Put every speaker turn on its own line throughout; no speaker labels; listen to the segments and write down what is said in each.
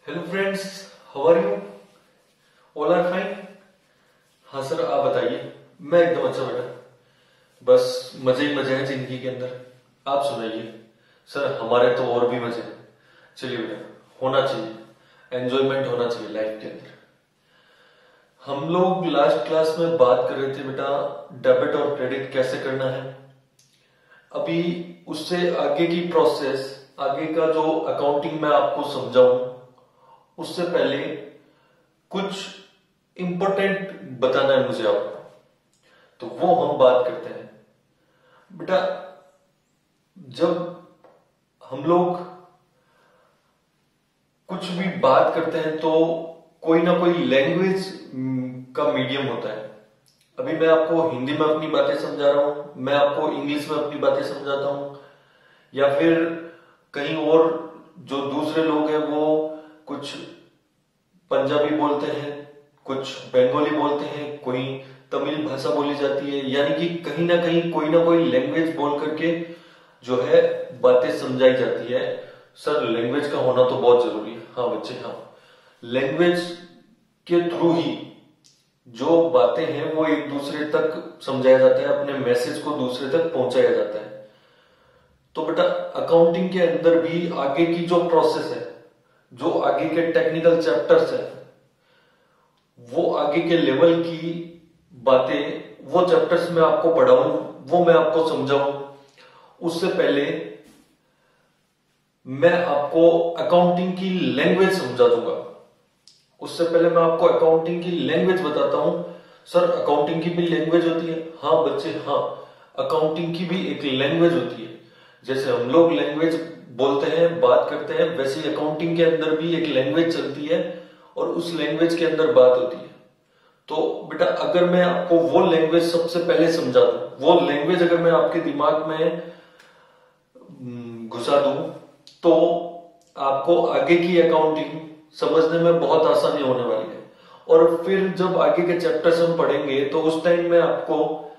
Hello friends, how are you? All are fine? हाँ sir, आप बताइए। मैं एकदम अच्छा बेटा। बस मजे ही मजे हैं जिंदगी के अंदर। आप सुनाइए। सर हमारे तो और भी मजे हैं। चलिए बेटा, होना चाहिए, एंजॉयमेंट होना चाहिए लाइफ के अंदर। हम लोग लास्ट क्लास में बात कर रहे थे बेटा, डेबिट और क्रेडिट कैसे करना है। अभी उससे आगे की प्रोसेस, आगे का जो अकाउंटिंग मैं आपको समझाऊं, उससे पहले कुछ इंपॉर्टेंट बताना है मुझे आपको, तो वो हम बात करते हैं बेटा। जब हम लोग कुछ भी बात करते हैं तो कोई ना कोई लैंग्वेज का मीडियम होता है। अभी मैं आपको हिंदी में अपनी बातें समझा रहा हूं, मैं आपको इंग्लिश में अपनी बातें समझाता हूं, या फिर कहीं और जो दूसरे लोग हैं वो कुछ पंजाबी बोलते हैं, कुछ बंगाली बोलते हैं, कोई तमिल भाषा बोली जाती है, यानी कि कहीं ना कोई लैंग्वेज बोल करके जो है बातें समझाई जाती है। सर लैंग्वेज का होना तो बहुत जरूरी है। हाँ बच्चे, हाँ, लैंग्वेज के थ्रू ही जो बातें हैं वो एक दूसरे तक समझाया जाता है, अपने मैसेज को दूसरे तक पहुंचाया जाता है। तो बेटा अकाउंटिंग के अंदर भी आगे की जो प्रोसेस है, जो आगे के टेक्निकल चैप्टर्स है, वो आगे के लेवल की बातें, वो चैप्टर्स मैं आपको पढ़ाऊं, वो मैं आपको समझाऊं, उससे पहले मैं आपको अकाउंटिंग की लैंग्वेज समझा दूंगा। उससे पहले मैं आपको अकाउंटिंग की लैंग्वेज बताता हूं। सर अकाउंटिंग की भी लैंग्वेज होती है? हाँ बच्चे, हाँ, अकाउंटिंग की भी एक लैंग्वेज होती है। जैसे हम लोग लैंग्वेज बोलते हैं, बात करते हैं, वैसे ही अकाउंटिंग के अंदर भी एक लैंग्वेज चलती है और उस लैंग्वेज के अंदर बात होती है। तो बेटा अगर मैं आपको वो लैंग्वेज सबसे पहले समझा दूं, वो लैंग्वेज अगर मैं आपके दिमाग में घुसा दूं, तो आपको आगे की अकाउंटिंग समझने में बहुत आसानी होने वाली है। और फिर जब आगे के चैप्टर्स हम पढ़ेंगे तो उस टाइम में आपको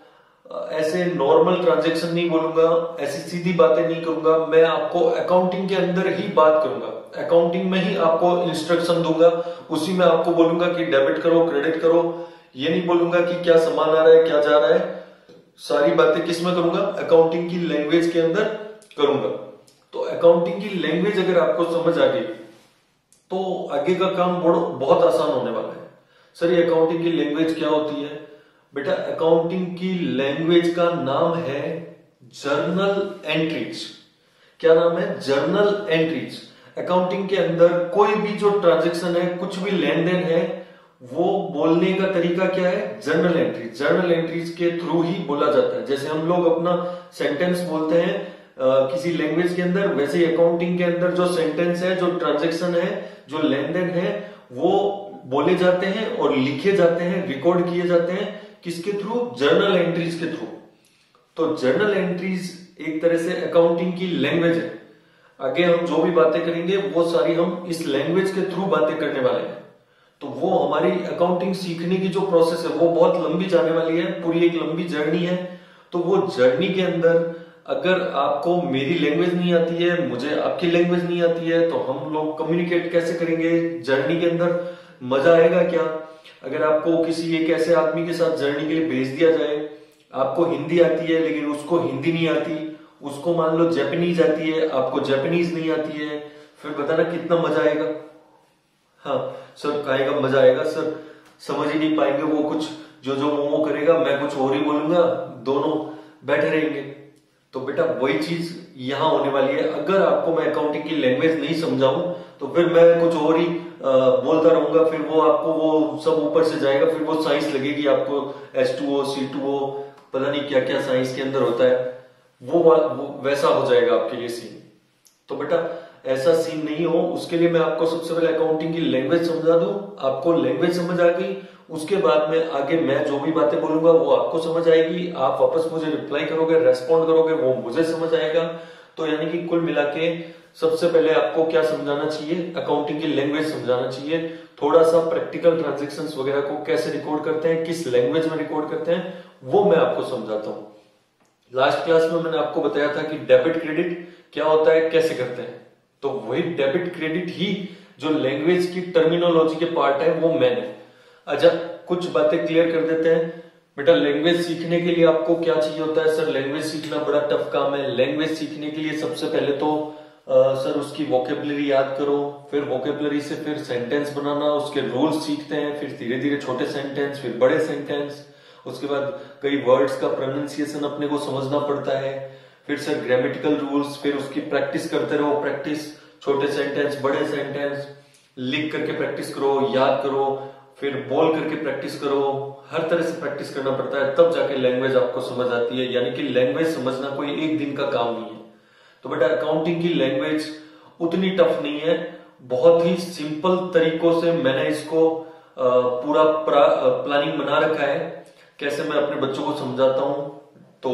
ऐसे नॉर्मल ट्रांजैक्शन नहीं बोलूंगा, ऐसी सीधी बातें नहीं करूंगा, मैं आपको अकाउंटिंग के अंदर ही बात करूंगा, अकाउंटिंग में ही आपको इंस्ट्रक्शन दूंगा, उसी में आपको बोलूंगा कि डेबिट करो, क्रेडिट करो। ये नहीं बोलूंगा कि क्या सामान आ रहा है, क्या जा रहा है। सारी बातें किस में करूंगा? अकाउंटिंग की लैंग्वेज के अंदर करूंगा। तो अकाउंटिंग की लैंग्वेज अगर आपको समझ आ गई तो आगे का काम बहुत आसान होने वाला है। सर ये अकाउंटिंग की लैंग्वेज क्या होती है? बेटा अकाउंटिंग की लैंग्वेज का नाम है जर्नल एंट्रीज। क्या नाम है? Journal entries. अकाउंटिंग के अंदर कोई भी जो ट्रांजैक्शन है, कुछ भी लेन देन है, वो बोलने का तरीका क्या है? Journal entries. जर्नल एंट्रीज के थ्रू ही बोला जाता है। जैसे हम लोग अपना सेंटेंस बोलते हैं किसी लैंग्वेज के अंदर, वैसे ही अकाउंटिंग के अंदर जो सेंटेंस है, जो ट्रांजैक्शन है, जो लेन देन है, वो बोले जाते हैं और लिखे जाते हैं, रिकॉर्ड किए जाते हैं। किसके थ्रू? जर्नल एंट्रीज के थ्रू। तो जर्नल एंट्रीज एक तरह से अकाउंटिंग की लैंग्वेज है। आगे हम जो भी बातें करेंगे वो सारी हम इस लैंग्वेज के थ्रू बातें करने वाले हैं। तो वो हमारी अकाउंटिंग सीखने की जो प्रोसेस है वो बहुत लंबी जाने वाली है, पूरी एक लंबी जर्नी है। तो वो जर्नी के अंदर अगर आपको मेरी लैंग्वेज नहीं आती है, मुझे आपकी लैंग्वेज नहीं आती है, तो हम लोग कम्युनिकेट कैसे करेंगे जर्नी के अंदर? मजा आएगा क्या? अगर आपको किसी एक ऐसे आदमी के साथ जर्नी के लिए भेज दिया जाए, आपको हिंदी आती है लेकिन उसको हिंदी नहीं आती, उसको मान लो जापानीज आती है, आपको जापानीज नहीं आती है, फिर बताना कितना मजा आएगा। हाँ सर, काहेगा मजा आएगा सर, समझ ही नहीं पाएंगे वो, कुछ जो जो मोमो करेगा मैं कुछ और ही बोलूंगा, दोनों बैठे रहेंगे। तो बेटा वही चीज यहां होने वाली है। अगर आपको मैं अकाउंटिंग की लैंग्वेज नहीं समझाऊं तो फिर मैं कुछ और ही बोलता रहूंगा, फिर वो आपको वो सब ऊपर से जाएगा, फिर वो साइंस लगेगी आपको, H2O C2O, पता नहीं क्या क्या साइंस के अंदर होता है, वो वैसा हो जाएगा आपके लिए सीन। तो बेटा ऐसा सीन नहीं हो, उसके लिए मैं आपको सबसे पहले अकाउंटिंग की लैंग्वेज समझा दूं। आपको लैंग्वेज समझ आ गई, उसके बाद में आगे मैं जो भी बातें बोलूंगा वो आपको समझ आएगी, आप वापस मुझे रिप्लाई करोगे, रेस्पॉन्ड करोगे, वो मुझे समझ आएगा। तो यानी कि कुल मिला के सबसे पहले आपको क्या समझाना चाहिए? अकाउंटिंग की लैंग्वेज समझाना चाहिए। थोड़ा सा प्रैक्टिकल ट्रांजेक्शन्स वगैरह को कैसे रिकॉर्ड करते हैं, किस लैंग्वेज में रिकॉर्ड करते हैं, वो मैं आपको समझाता हूं। लास्ट क्लास में मैंने आपको बताया था कि डेबिट क्रेडिट क्या होता है, कैसे करते हैं। तो वही डेबिट क्रेडिट ही जो लैंग्वेज की टर्मिनोलॉजी के पार्ट है वो मेन है। अच्छा, कुछ बातें क्लियर कर देते हैं। बेटा लैंग्वेज सीखने के लिए आपको क्या चाहिए होता है? सर लैंग्वेज सीखना बड़ा टफ काम है। लैंग्वेज सीखने के लिए सबसे पहले तो सर उसकी वोकेबलरी याद करो, फिर वोकेबलरी से फिर सेंटेंस बनाना, उसके रूल्स सीखते हैं, फिर धीरे धीरे छोटे सेंटेंस, फिर बड़े सेंटेंस, उसके बाद कई वर्ड्स का प्रोनाउंसिएशन अपने को समझना पड़ता है, फिर सर ग्रामेटिकल रूल्स, फिर उसकी प्रैक्टिस करते रहो, प्रैक्टिस, छोटे सेंटेंस, बड़े सेंटेंस, लिख करके प्रैक्टिस करो, याद करो, फिर बोल करके प्रैक्टिस करो, हर तरह से प्रैक्टिस करना पड़ता है, तब जाके लैंग्वेज आपको समझ आती है। यानी कि लैंग्वेज समझना कोई एक दिन का काम नहीं है। तो बेटा अकाउंटिंग की लैंग्वेज उतनी टफ नहीं है, बहुत ही सिंपल तरीकों से मैंने इसको पूरा प्लानिंग बना रखा है, कैसे मैं अपने बच्चों को समझाता हूं। तो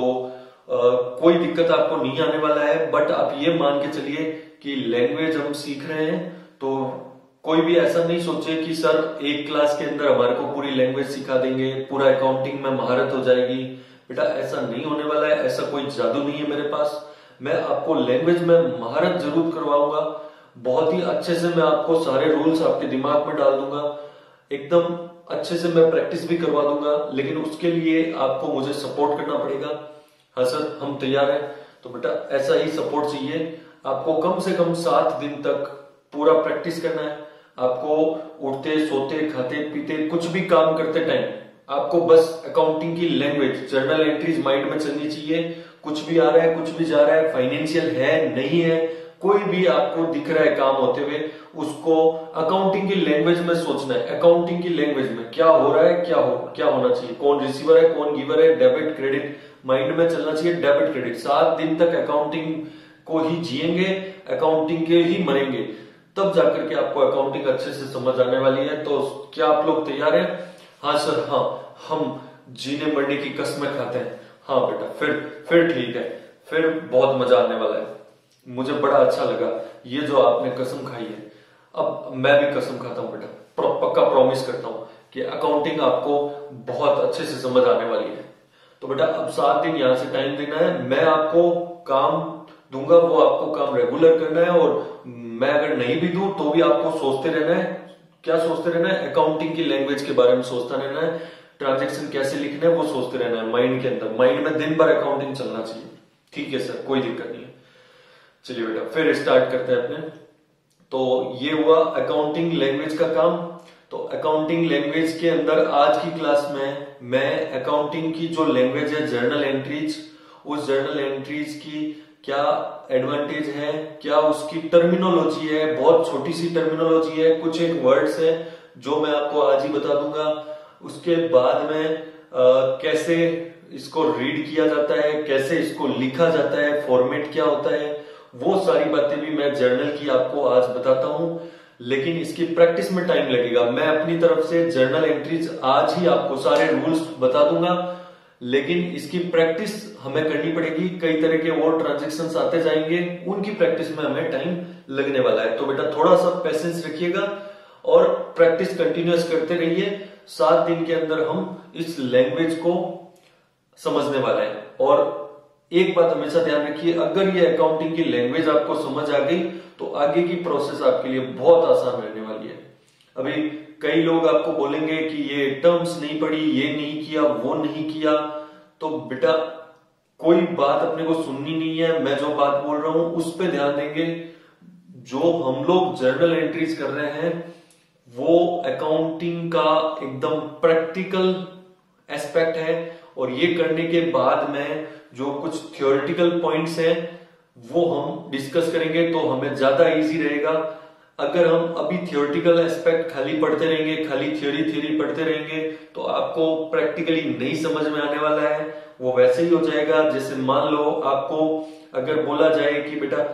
कोई दिक्कत आपको नहीं आने वाला है। बट आप ये मान के चलिए कि लैंग्वेज हम सीख रहे हैं तो कोई भी ऐसा नहीं सोचे कि सर एक क्लास के अंदर हमारे को पूरी लैंग्वेज सिखा देंगे, पूरा अकाउंटिंग में महारत हो जाएगी। बेटा ऐसा नहीं होने वाला है, ऐसा कोई जादू नहीं है मेरे पास। मैं आपको लैंग्वेज में महारत जरूर करवाऊंगा, बहुत ही अच्छे से मैं आपको सारे रूल्स आपके दिमाग में डाल दूंगा, एकदम अच्छे से मैं प्रैक्टिस भी करवा दूंगा। लेकिन उसके लिए आपको मुझे सपोर्ट करना पड़ेगा। हाँ सर हम तैयार हैं। तो बेटा ऐसा ही सपोर्ट चाहिए आपको। कम से कम 7 दिन तक पूरा प्रैक्टिस करना है आपको। उठते सोते खाते पीते कुछ भी काम करते टाइम आपको बस अकाउंटिंग की लैंग्वेज, जर्नल एंट्रीज माइंड में चलनी चाहिए। कुछ भी आ रहा है, कुछ भी जा रहा है, फाइनेंशियल है नहीं है, कोई भी आपको दिख रहा है काम होते हुए, उसको अकाउंटिंग की लैंग्वेज में सोचना है। अकाउंटिंग की लैंग्वेज में क्या हो रहा है, क्या होना चाहिए, कौन रिसीवर है, कौन गिवर है, डेबिट क्रेडिट माइंड में चलना चाहिए। डेबिट क्रेडिट 7 दिन तक अकाउंटिंग को ही जिएंगे, अकाउंटिंग के ही मरेंगे, तब जाकर के आपको अकाउंटिंग अच्छे से समझ आने वाली है। तो क्या आप लोग तैयार हैं? हाँ सर हाँ, हम जीने मरने की कसमें खाते हैं। हाँ बेटा फिर ठीक है, फिर बहुत मजा आने वाला है। मुझे बड़ा अच्छा लगा ये जो आपने कसम खाई है। अब मैं भी कसम खाता हूं बेटा, पक्का प्रॉमिस करता हूं कि अकाउंटिंग आपको बहुत अच्छे से समझ आने वाली है। तो बेटा अब 7 दिन यहां से टाइम देना है, मैं आपको काम दूंगा, वो आपको काम रेगुलर करना है। और मैं अगर नहीं भी दूं तो भी आपको सोचते रहना है। क्या सोचते रहना है? अकाउंटिंग की लैंग्वेज के बारे में सोचता रहना है, ट्रांजेक्शन कैसे लिखना है वो सोचते रहना है माइंड के अंदर। माइंड में दिन भर अकाउंटिंग चलना चाहिए। ठीक है सर, कोई दिक्कत नहीं है। चलिए बेटा फिर स्टार्ट करते हैं अपने। तो ये हुआ अकाउंटिंग लैंग्वेज का काम। तो अकाउंटिंग लैंग्वेज के अंदर आज की क्लास में मैं अकाउंटिंग की जो लैंग्वेज है जर्नल एंट्रीज, उस जर्नल एंट्रीज की क्या एडवांटेज है, क्या उसकी टर्मिनोलॉजी है, बहुत छोटी सी टर्मिनोलॉजी है, कुछ एक वर्ड्स है जो मैं आपको आज ही बता दूंगा। उसके बाद में कैसे इसको रीड किया जाता है, कैसे इसको लिखा जाता है, फॉर्मेट क्या होता है, वो सारी बातें भी मैं जर्नल की आपको आज बताता हूं। लेकिन इसकी प्रैक्टिस में टाइम लगेगा। मैं अपनी तरफ से जर्नल एंट्रीज आज ही आपको सारे रूल्स बता दूंगा, लेकिन इसकी प्रैक्टिस हमें करनी पड़ेगी। कई तरह के और ट्रांजेक्शन आते जाएंगे, उनकी प्रैक्टिस में हमें टाइम लगने वाला है। तो बेटा थोड़ा सा पेशेंस रखिएगा और प्रैक्टिस कंटिन्यूअस करते रहिए। 7 दिन के अंदर हम इस लैंग्वेज को समझने वाले हैं। और एक बात हमेशा ध्यान रखिए, अगर ये अकाउंटिंग की लैंग्वेज आपको समझ आ गई तो आगे की प्रोसेस आपके लिए बहुत आसान रहने वाली है। अभी कई लोग आपको बोलेंगे कि ये टर्म्स नहीं पढ़ी, ये नहीं किया, वो नहीं किया। तो बेटा कोई बात अपने को सुननी नहीं है, मैं जो बात बोल रहा हूं उस पर ध्यान देंगे। जो हम लोग जर्नल एंट्रीज कर रहे हैं वो अकाउंटिंग का एकदम प्रैक्टिकल एस्पेक्ट है। और ये करने के बाद में जो कुछ थियोरेटिकल पॉइंट्स हैं वो हम डिस्कस करेंगे, तो हमें ज्यादा इजी रहेगा। अगर हम अभी थियोरेटिकल एस्पेक्ट खाली पढ़ते रहेंगे, खाली थ्योरी पढ़ते रहेंगे, तो आपको प्रैक्टिकली नहीं समझ में आने वाला है। वो वैसे ही हो जाएगा जैसे मान लो आपको अगर बोला जाए कि बेटा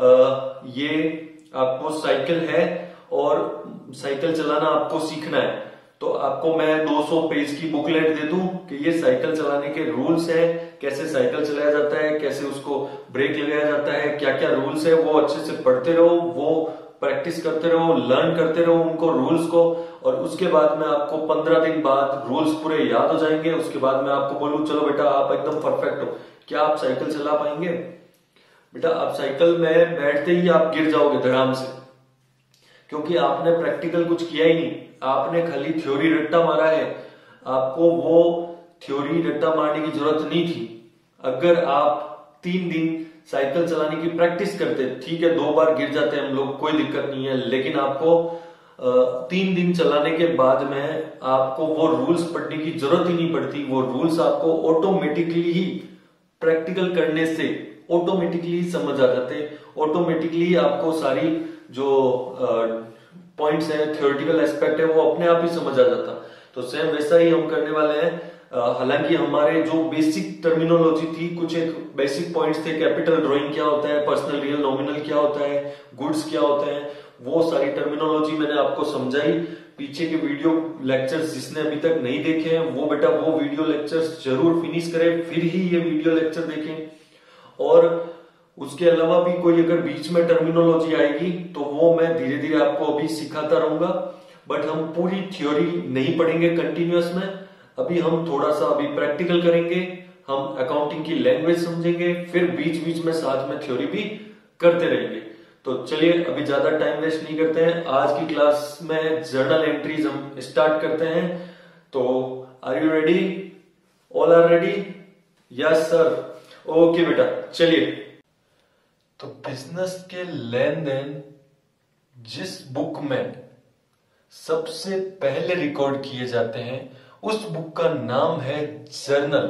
ये आपको साइकिल है और साइकिल चलाना आपको सीखना है, तो आपको मैं 200 पेज की बुकलेट दे दूं कि ये साइकिल चलाने के रूल्स हैं, कैसे साइकिल चलाया जाता है, कैसे उसको ब्रेक लगाया जाता है, क्या क्या रूल्स है, वो अच्छे से पढ़ते रहो, वो प्रैक्टिस करते रहो, लर्न करते रहो उनको रूल्स को। और उसके बाद में आपको 15 दिन बाद रूल्स पूरे याद हो जाएंगे। उसके बाद मैं आपको बोलूं चलो बेटा आप एकदम परफेक्ट हो, क्या आप साइकिल चला पाएंगे? बेटा आप साइकिल में बैठते ही आप गिर जाओगे धड़ाम से, क्योंकि आपने प्रैक्टिकल कुछ किया ही नहीं, आपने खाली थ्योरी रट्टा मारा है। आपको वो थ्योरी रट्टा मारने की जरूरत नहीं थी। अगर आप 3 दिन साइकिल चलाने की प्रैक्टिस करते, ठीक है 2 बार गिर जाते हैं हम लोग, कोई दिक्कत नहीं है, लेकिन आपको 3 दिन चलाने के बाद में आपको वो रूल्स पढ़ने की जरूरत ही नहीं पड़ती। वो रूल्स आपको ऑटोमेटिकली ही प्रैक्टिकल करने से ऑटोमेटिकली समझ आ जाते। ऑटोमेटिकली आपको सारी जो पॉइंट्स है, थ्योरेटिकल एस्पेक्ट है, वो अपने आप ही समझ आ जाता। तो सेम वैसा ही हम करने वाले हैं। हालांकि हमारे जो बेसिक टर्मिनोलॉजी थी, कुछ एक बेसिक पॉइंट्स थे, कैपिटल ड्राइंग क्या होता है, पर्सनल रियल नॉमिनल क्या होता है, गुड्स क्या होते हैं, वो सारी टर्मिनोलॉजी मैंने आपको समझाई। पीछे के वीडियो लेक्चर्स जिसने अभी तक नहीं देखे हैं वो बेटा वो वीडियो लेक्चर्स जरूर फिनिश करें, फिर ही ये वीडियो लेक्चर देखें। और उसके अलावा भी कोई अगर बीच में टर्मिनोलॉजी आएगी तो वो मैं धीरे धीरे आपको अभी सिखाता रहूंगा। बट हम पूरी थ्योरी नहीं पढ़ेंगे कंटिन्यूअस में, अभी हम थोड़ा सा अभी प्रैक्टिकल करेंगे, हम अकाउंटिंग की लैंग्वेज समझेंगे, फिर बीच बीच में साथ में थ्योरी भी करते रहेंगे। तो चलिए अभी ज्यादा टाइम वेस्ट नहीं करते हैं, आज की क्लास में जर्नल एंट्रीज हम स्टार्ट करते हैं। तो are you ready? All are ready? Yes sir. Okay बेटा चलिए। तो बिजनेस के लेन देन जिस बुक में सबसे पहले रिकॉर्ड किए जाते हैं उस बुक का नाम है जर्नल।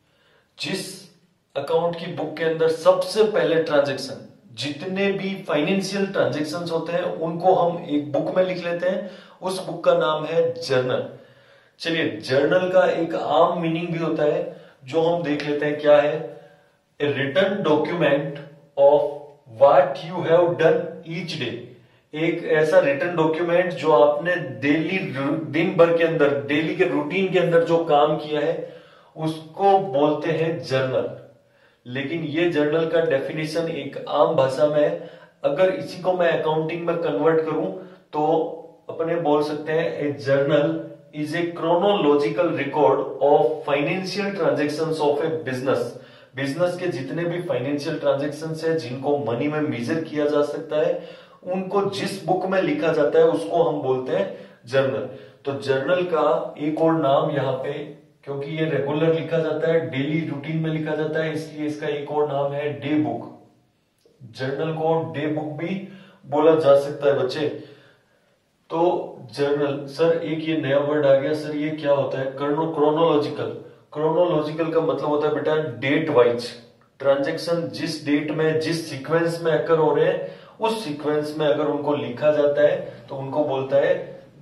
जिस अकाउंट की बुक के अंदर सबसे पहले ट्रांजैक्शन, जितने भी फाइनेंशियल ट्रांजैक्शंस होते हैं उनको हम एक बुक में लिख लेते हैं, उस बुक का नाम है जर्नल। चलिए जर्नल का एक आम मीनिंग भी होता है जो हम देख लेते हैं क्या है। A written document of what you have done each day. एक ऐसा रिटन डॉक्यूमेंट जो आपने डेली दिन भर के अंदर, डेली के रूटीन के अंदर जो काम किया है उसको बोलते हैं जर्नल। लेकिन ये जर्नल का डेफिनेशन एक आम भाषा में, अगर इसी को मैं अकाउंटिंग में कन्वर्ट करूं तो अपने बोल सकते हैं a journal is a chronological record of financial transactions of a business. Business के जितने भी फाइनेंशियल ट्रांजैक्शंस है जिनको मनी में मेजर किया जा सकता है, उनको जिस बुक में लिखा जाता है उसको हम बोलते हैं जर्नल। तो जर्नल का एक और नाम यहाँ पे, क्योंकि ये रेगुलर लिखा जाता है, डेली रूटीन में लिखा जाता है, इसलिए इसका एक और नाम है डे बुक। जर्नल को डे बुक भी बोला जा सकता है बच्चे। तो जर्नल सर एक ये नया वर्ड आ गया सर, ये क्या होता है? क्रोनोलॉजिकल। क्रोनोलॉजिकल का मतलब होता है बेटा डेट वाइज। ट्रांजेक्शन जिस डेट में, जिस सीक्वेंस में अकर हो रहे हैं, उस सीक्वेंस में अगर उनको लिखा जाता है तो उनको बोलता है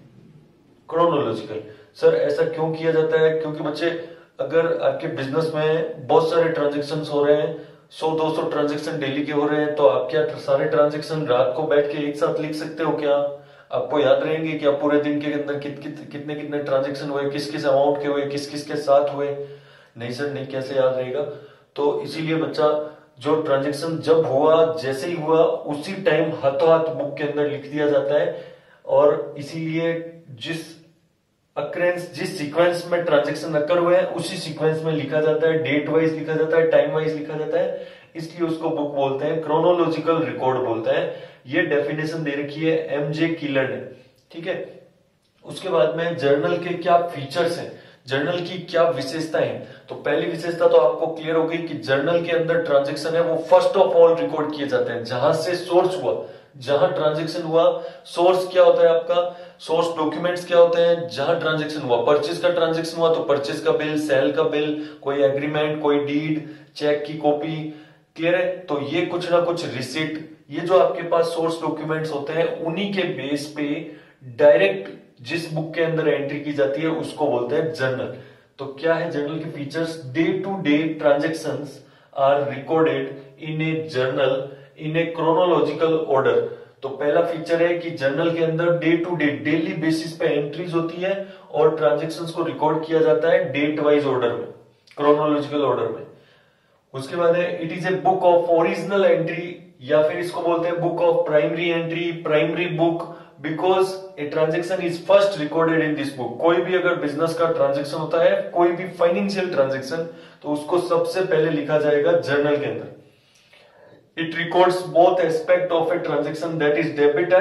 क्रोनोलॉजिकल। सर ऐसा क्यों किया जाता है? क्योंकि बच्चे अगर आपके बिजनेस में बहुत सारे ट्रांजेक्शन हो रहे हैं, 100-200 ट्रांजेक्शन डेली के हो रहे हैं, तो आप क्या सारे ट्रांजेक्शन रात को बैठ के एक साथ लिख सकते हो क्या? आपको याद रहेंगे कि आप पूरे दिन के अंदर कितने कितने ट्रांजेक्शन हुए, किस किस अमाउंट के हुए, किस किस के साथ हुए? नहीं सर नहीं, कैसे याद रहेगा? तो इसीलिए बच्चा जो ट्रांजेक्शन जब हुआ, जैसे ही हुआ उसी टाइम हाथों हाथ बुक के अंदर लिख दिया जाता है। और इसीलिए जिस अक्रेंस, जिस सीक्वेंस में ट्रांजेक्शन अकर हुए हैं उसी सीक्वेंस में लिखा जाता है, डेट वाइज लिखा जाता है, टाइम वाइज लिखा जाता है, इसलिए उसको बुक बोलते हैं, क्रोनोलॉजिकल रिकॉर्ड बोलते हैं। ये डेफिनेशन दे रखी है एमजे किलर ने, ठीक है। उसके बाद में जर्नल के क्या फीचर्स हैं, जर्नल की क्या विशेषताएं हैं? तो पहली विशेषता तो आपको क्लियर हो गई कि जर्नल के अंदर ट्रांजेक्शन है वो फर्स्ट ऑफ ऑल रिकॉर्ड किए जाते हैं जहां से सोर्स हुआ, जहां ट्रांजेक्शन हुआ। सोर्स क्या होता है आपका? सोर्स डॉक्यूमेंट्स क्या होते हैं? जहां ट्रांजेक्शन हुआ, परचेज का ट्रांजेक्शन हुआ तो परचेज का बिल, सेल का बिल, कोई एग्रीमेंट, कोई डीड, चेक की कॉपी, क्लियर है? तो ये कुछ ना कुछ रिसिट, ये जो आपके पास सोर्स डॉक्यूमेंट्स होते हैं उन्हीं के बेस पे डायरेक्ट जिस बुक के अंदर एंट्री की जाती है उसको बोलते हैं जर्नल। तो क्या है जर्नल के features? Day to day transactions are recorded in a journal in a chronological order. तो पहला फीचर है कि जर्नल के अंदर day to day, daily basis पे एंट्रीज होती है और ट्रांजेक्शंस को रिकॉर्ड किया जाता है डेट वाइज ऑर्डर में, क्रोनोलॉजिकल ऑर्डर में। उसके बाद है it is a book of original entry, या फिर इसको बोलते हैं book of primary entry, primary book, because a transaction is first recorded in this book. कोई भी अगर बिजनेस का ट्रांजेक्शन होता है, कोई भी फाइनेंशियल ट्रांजेक्शन, तो उसको सबसे पहले लिखा जाएगा जर्नल के अंदर। It records both aspect of a transaction, that is debit and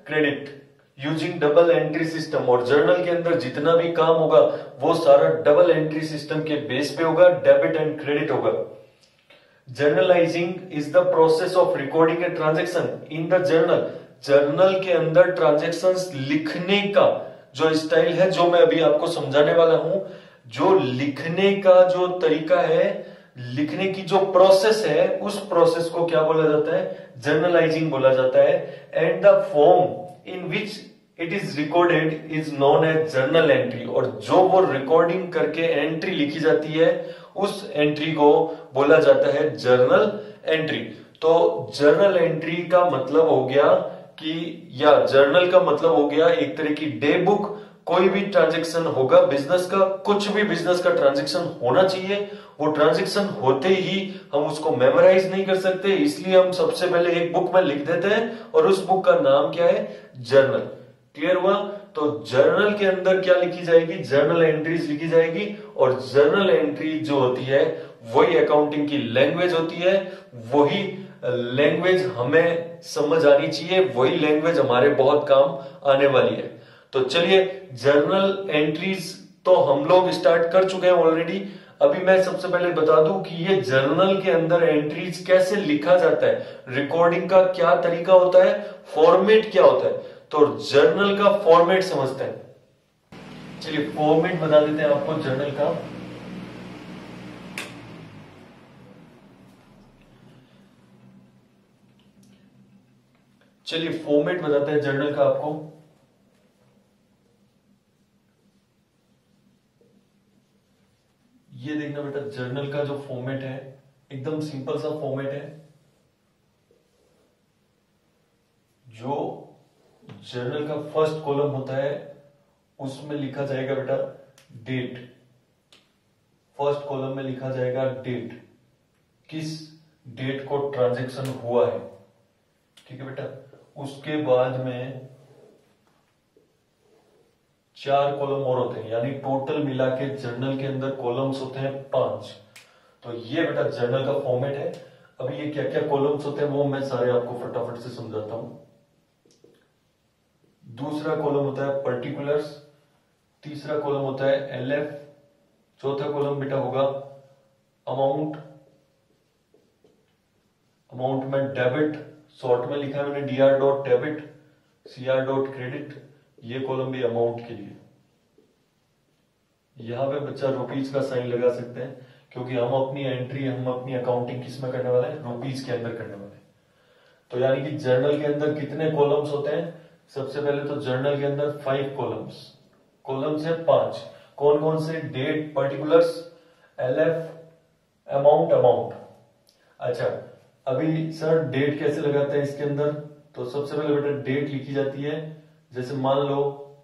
credit using double entry system. और जर्नल के अंदर जितना भी काम होगा वो सारा डबल एंट्री सिस्टम के बेस पे होगा, डेबिट एंड क्रेडिट होगा। Journalising is the process of recording a transaction in the journal. Journal के अंदर ट्रांजेक्शंस लिखने का जो स्टाइल है, जो मैं अभी आपको समझाने वाला हूं, जो लिखने का जो तरीका है, लिखने की जो प्रोसेस है, उस प्रोसेस को क्या बोला जाता है? जर्नलाइजिंग बोला जाता है। And the form in which it is recorded is known as journal entry. और जो वो रिकॉर्डिंग करके एंट्री लिखी जाती है, उस एंट्री को बोला जाता है जर्नल एंट्री। तो जर्नल एंट्री का मतलब हो गया कि, या जर्नल का मतलब हो गया एक तरह की डे बुक। कोई भी ट्रांजेक्शन होगा बिजनेस का, कुछ भी बिजनेस का ट्रांजेक्शन होना चाहिए। वो ट्रांजेक्शन होते ही हम उसको मेमोराइज नहीं कर सकते, इसलिए हम सबसे पहले एक बुक में लिख देते हैं और उस बुक का नाम क्या है? जर्नल। क्लियर हुआ? तो जर्नल के अंदर क्या लिखी जाएगी? जर्नल एंट्रीज लिखी जाएगी। और जर्नल एंट्री जो होती है वही अकाउंटिंग की लैंग्वेज होती है, वही लैंग्वेज हमें समझ आनी चाहिए, वही लैंग्वेज हमारे बहुत काम आने वाली है। तो चलिए, जर्नल एंट्रीज तो हम लोग स्टार्ट कर चुके हैं ऑलरेडी। अभी मैं सबसे पहले बता दूं कि ये जर्नल के अंदर एंट्रीज कैसे लिखा जाता है, रिकॉर्डिंग का क्या तरीका होता है, फॉर्मेट क्या होता है। तो जर्नल का फॉर्मेट समझते हैं। चलिए फॉर्मेट बता देते हैं आपको जर्नल का। चलिए फॉर्मेट बताते हैं जर्नल का आपको। ये देखना बेटा, जर्नल का जो फॉर्मेट है एकदम सिंपल सा फॉर्मेट है। जो जर्नल का फर्स्ट कॉलम होता है उसमें लिखा जाएगा बेटा डेट। फर्स्ट कॉलम में लिखा जाएगा डेट, किस डेट को ट्रांजैक्शन हुआ है। ठीक है बेटा। उसके बाद में 4 कॉलम और होते हैं, यानी टोटल मिला के जर्नल के अंदर कॉलम्स होते हैं 5। तो ये बेटा जर्नल का फॉर्मेट है। अभी ये क्या क्या कॉलम्स होते हैं वो मैं सारे आपको फटाफट से समझाता हूं। दूसरा कॉलम होता है पर्टिकुलर्स, तीसरा कॉलम होता है एलएफ, चौथा कॉलम बेटा होगा अमाउंट। अमाउंट में डेबिट, शॉर्ट में लिखा है मैंने DR dot debit, CR dot credit. ये कॉलम भी अमाउंट के लिए। यहां पे बच्चा रुपीज का साइन लगा सकते हैं, क्योंकि हम अपनी एंट्री, हम अपनी अकाउंटिंग किस में करने वाले हैं? रुपीज के अंदर करने वाले हैं। तो यानी कि जर्नल के अंदर कितने कॉलम्स होते हैं? सबसे पहले तो जर्नल के अंदर 5 कॉलम्स। कॉलम्स है 5। कौन कौन से? Date, particulars, LF, amount, amount. अच्छा, अभी सर डेट कैसे लगाते हैं इसके अंदर? तो सबसे पहले बेटा डेट लिखी जाती है, जैसे मान लो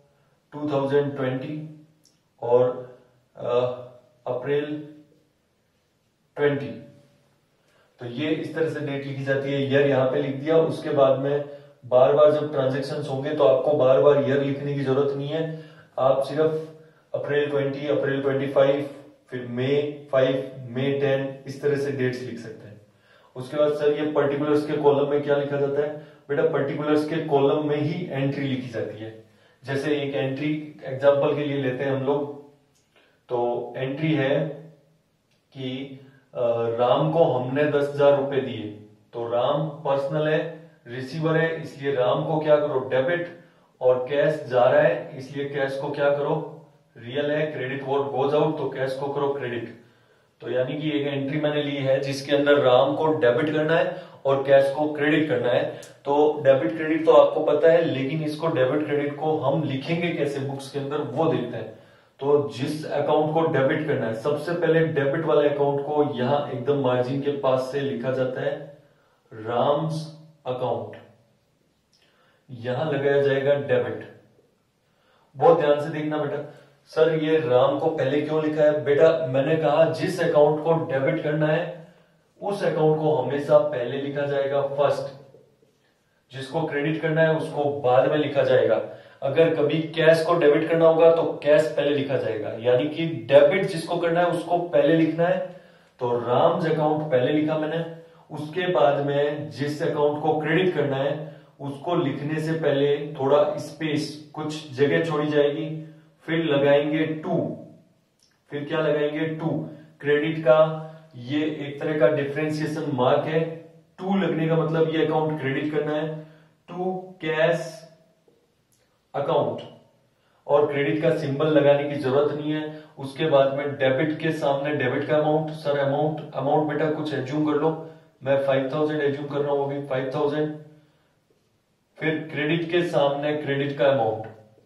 2020 और अप्रैल 20। तो ये इस तरह से डेट लिखी जाती है। ईयर यहां पे लिख दिया। उसके बाद में बार बार जब ट्रांजेक्शन होंगे तो आपको बार बार ईयर लिखने की जरूरत नहीं है। आप सिर्फ अप्रैल 20, अप्रैल 25, फिर मई 5, मई 10, इस तरह से डेट्स लिख सकते हैं। उसके बाद सर ये पर्टिकुलर्स के कॉलम में क्या लिखा जाता है? बेटा पर्टिकुलर्स के कॉलम में ही एंट्री लिखी जाती है। जैसे एक एंट्री एग्जांपल के लिए लेते हैं हम लोग, तो एंट्री है कि राम को हमने 10,000 रुपए दिए। तो राम पर्सनल है, रिसीवर है, इसलिए राम को क्या करो? डेबिट। और कैश जा रहा है, इसलिए कैश को क्या करो? रियल है। क्रेडिट वोट गोज आउट, तो कैश को करो क्रेडिट। तो यानी कि एक एंट्री मैंने ली है जिसके अंदर राम को डेबिट करना है और कैश को क्रेडिट करना है। तो डेबिट क्रेडिट तो आपको पता है, लेकिन इसको डेबिट क्रेडिट को हम लिखेंगे कैसे बुक्स के अंदर वो देखते हैं। तो जिस अकाउंट को डेबिट करना है, सबसे पहले डेबिट वाले अकाउंट को यहां एकदम मार्जिन के पास से लिखा जाता है राम्स अकाउंट। यहां लगाया जाएगा डेबिट। बहुत ध्यान से देखना बेटा। सर ये राम को पहले क्यों लिखा है? बेटा मैंने कहा जिस अकाउंट को डेबिट करना है उस अकाउंट को हमेशा पहले लिखा जाएगा फर्स्ट, जिसको क्रेडिट करना है उसको बाद में लिखा जाएगा। अगर कभी कैश को डेबिट करना होगा तो कैश पहले लिखा जाएगा, यानी कि डेबिट जिसको करना है उसको पहले लिखना है। तो राम्स अकाउंट पहले लिखा मैंने। उसके बाद में जिस अकाउंट को क्रेडिट करना है उसको लिखने से पहले थोड़ा स्पेस, कुछ जगह छोड़ी जाएगी, फिर लगाएंगे टू। फिर क्या लगाएंगे? टू। क्रेडिट का ये एक तरह का डिफरेंशिएशन मार्क है। टू लगने का मतलब ये अकाउंट क्रेडिट करना है, टू कैश अकाउंट। और क्रेडिट का सिंबल लगाने की जरूरत नहीं है। उसके बाद में डेबिट के सामने डेबिट का अमाउंट। सर अमाउंट बेटा कुछ एज्यूम कर लो, मैं 5000 एज्यूम कर रहा हूं अभी, 5000। फिर क्रेडिट के सामने क्रेडिट का अमाउंट।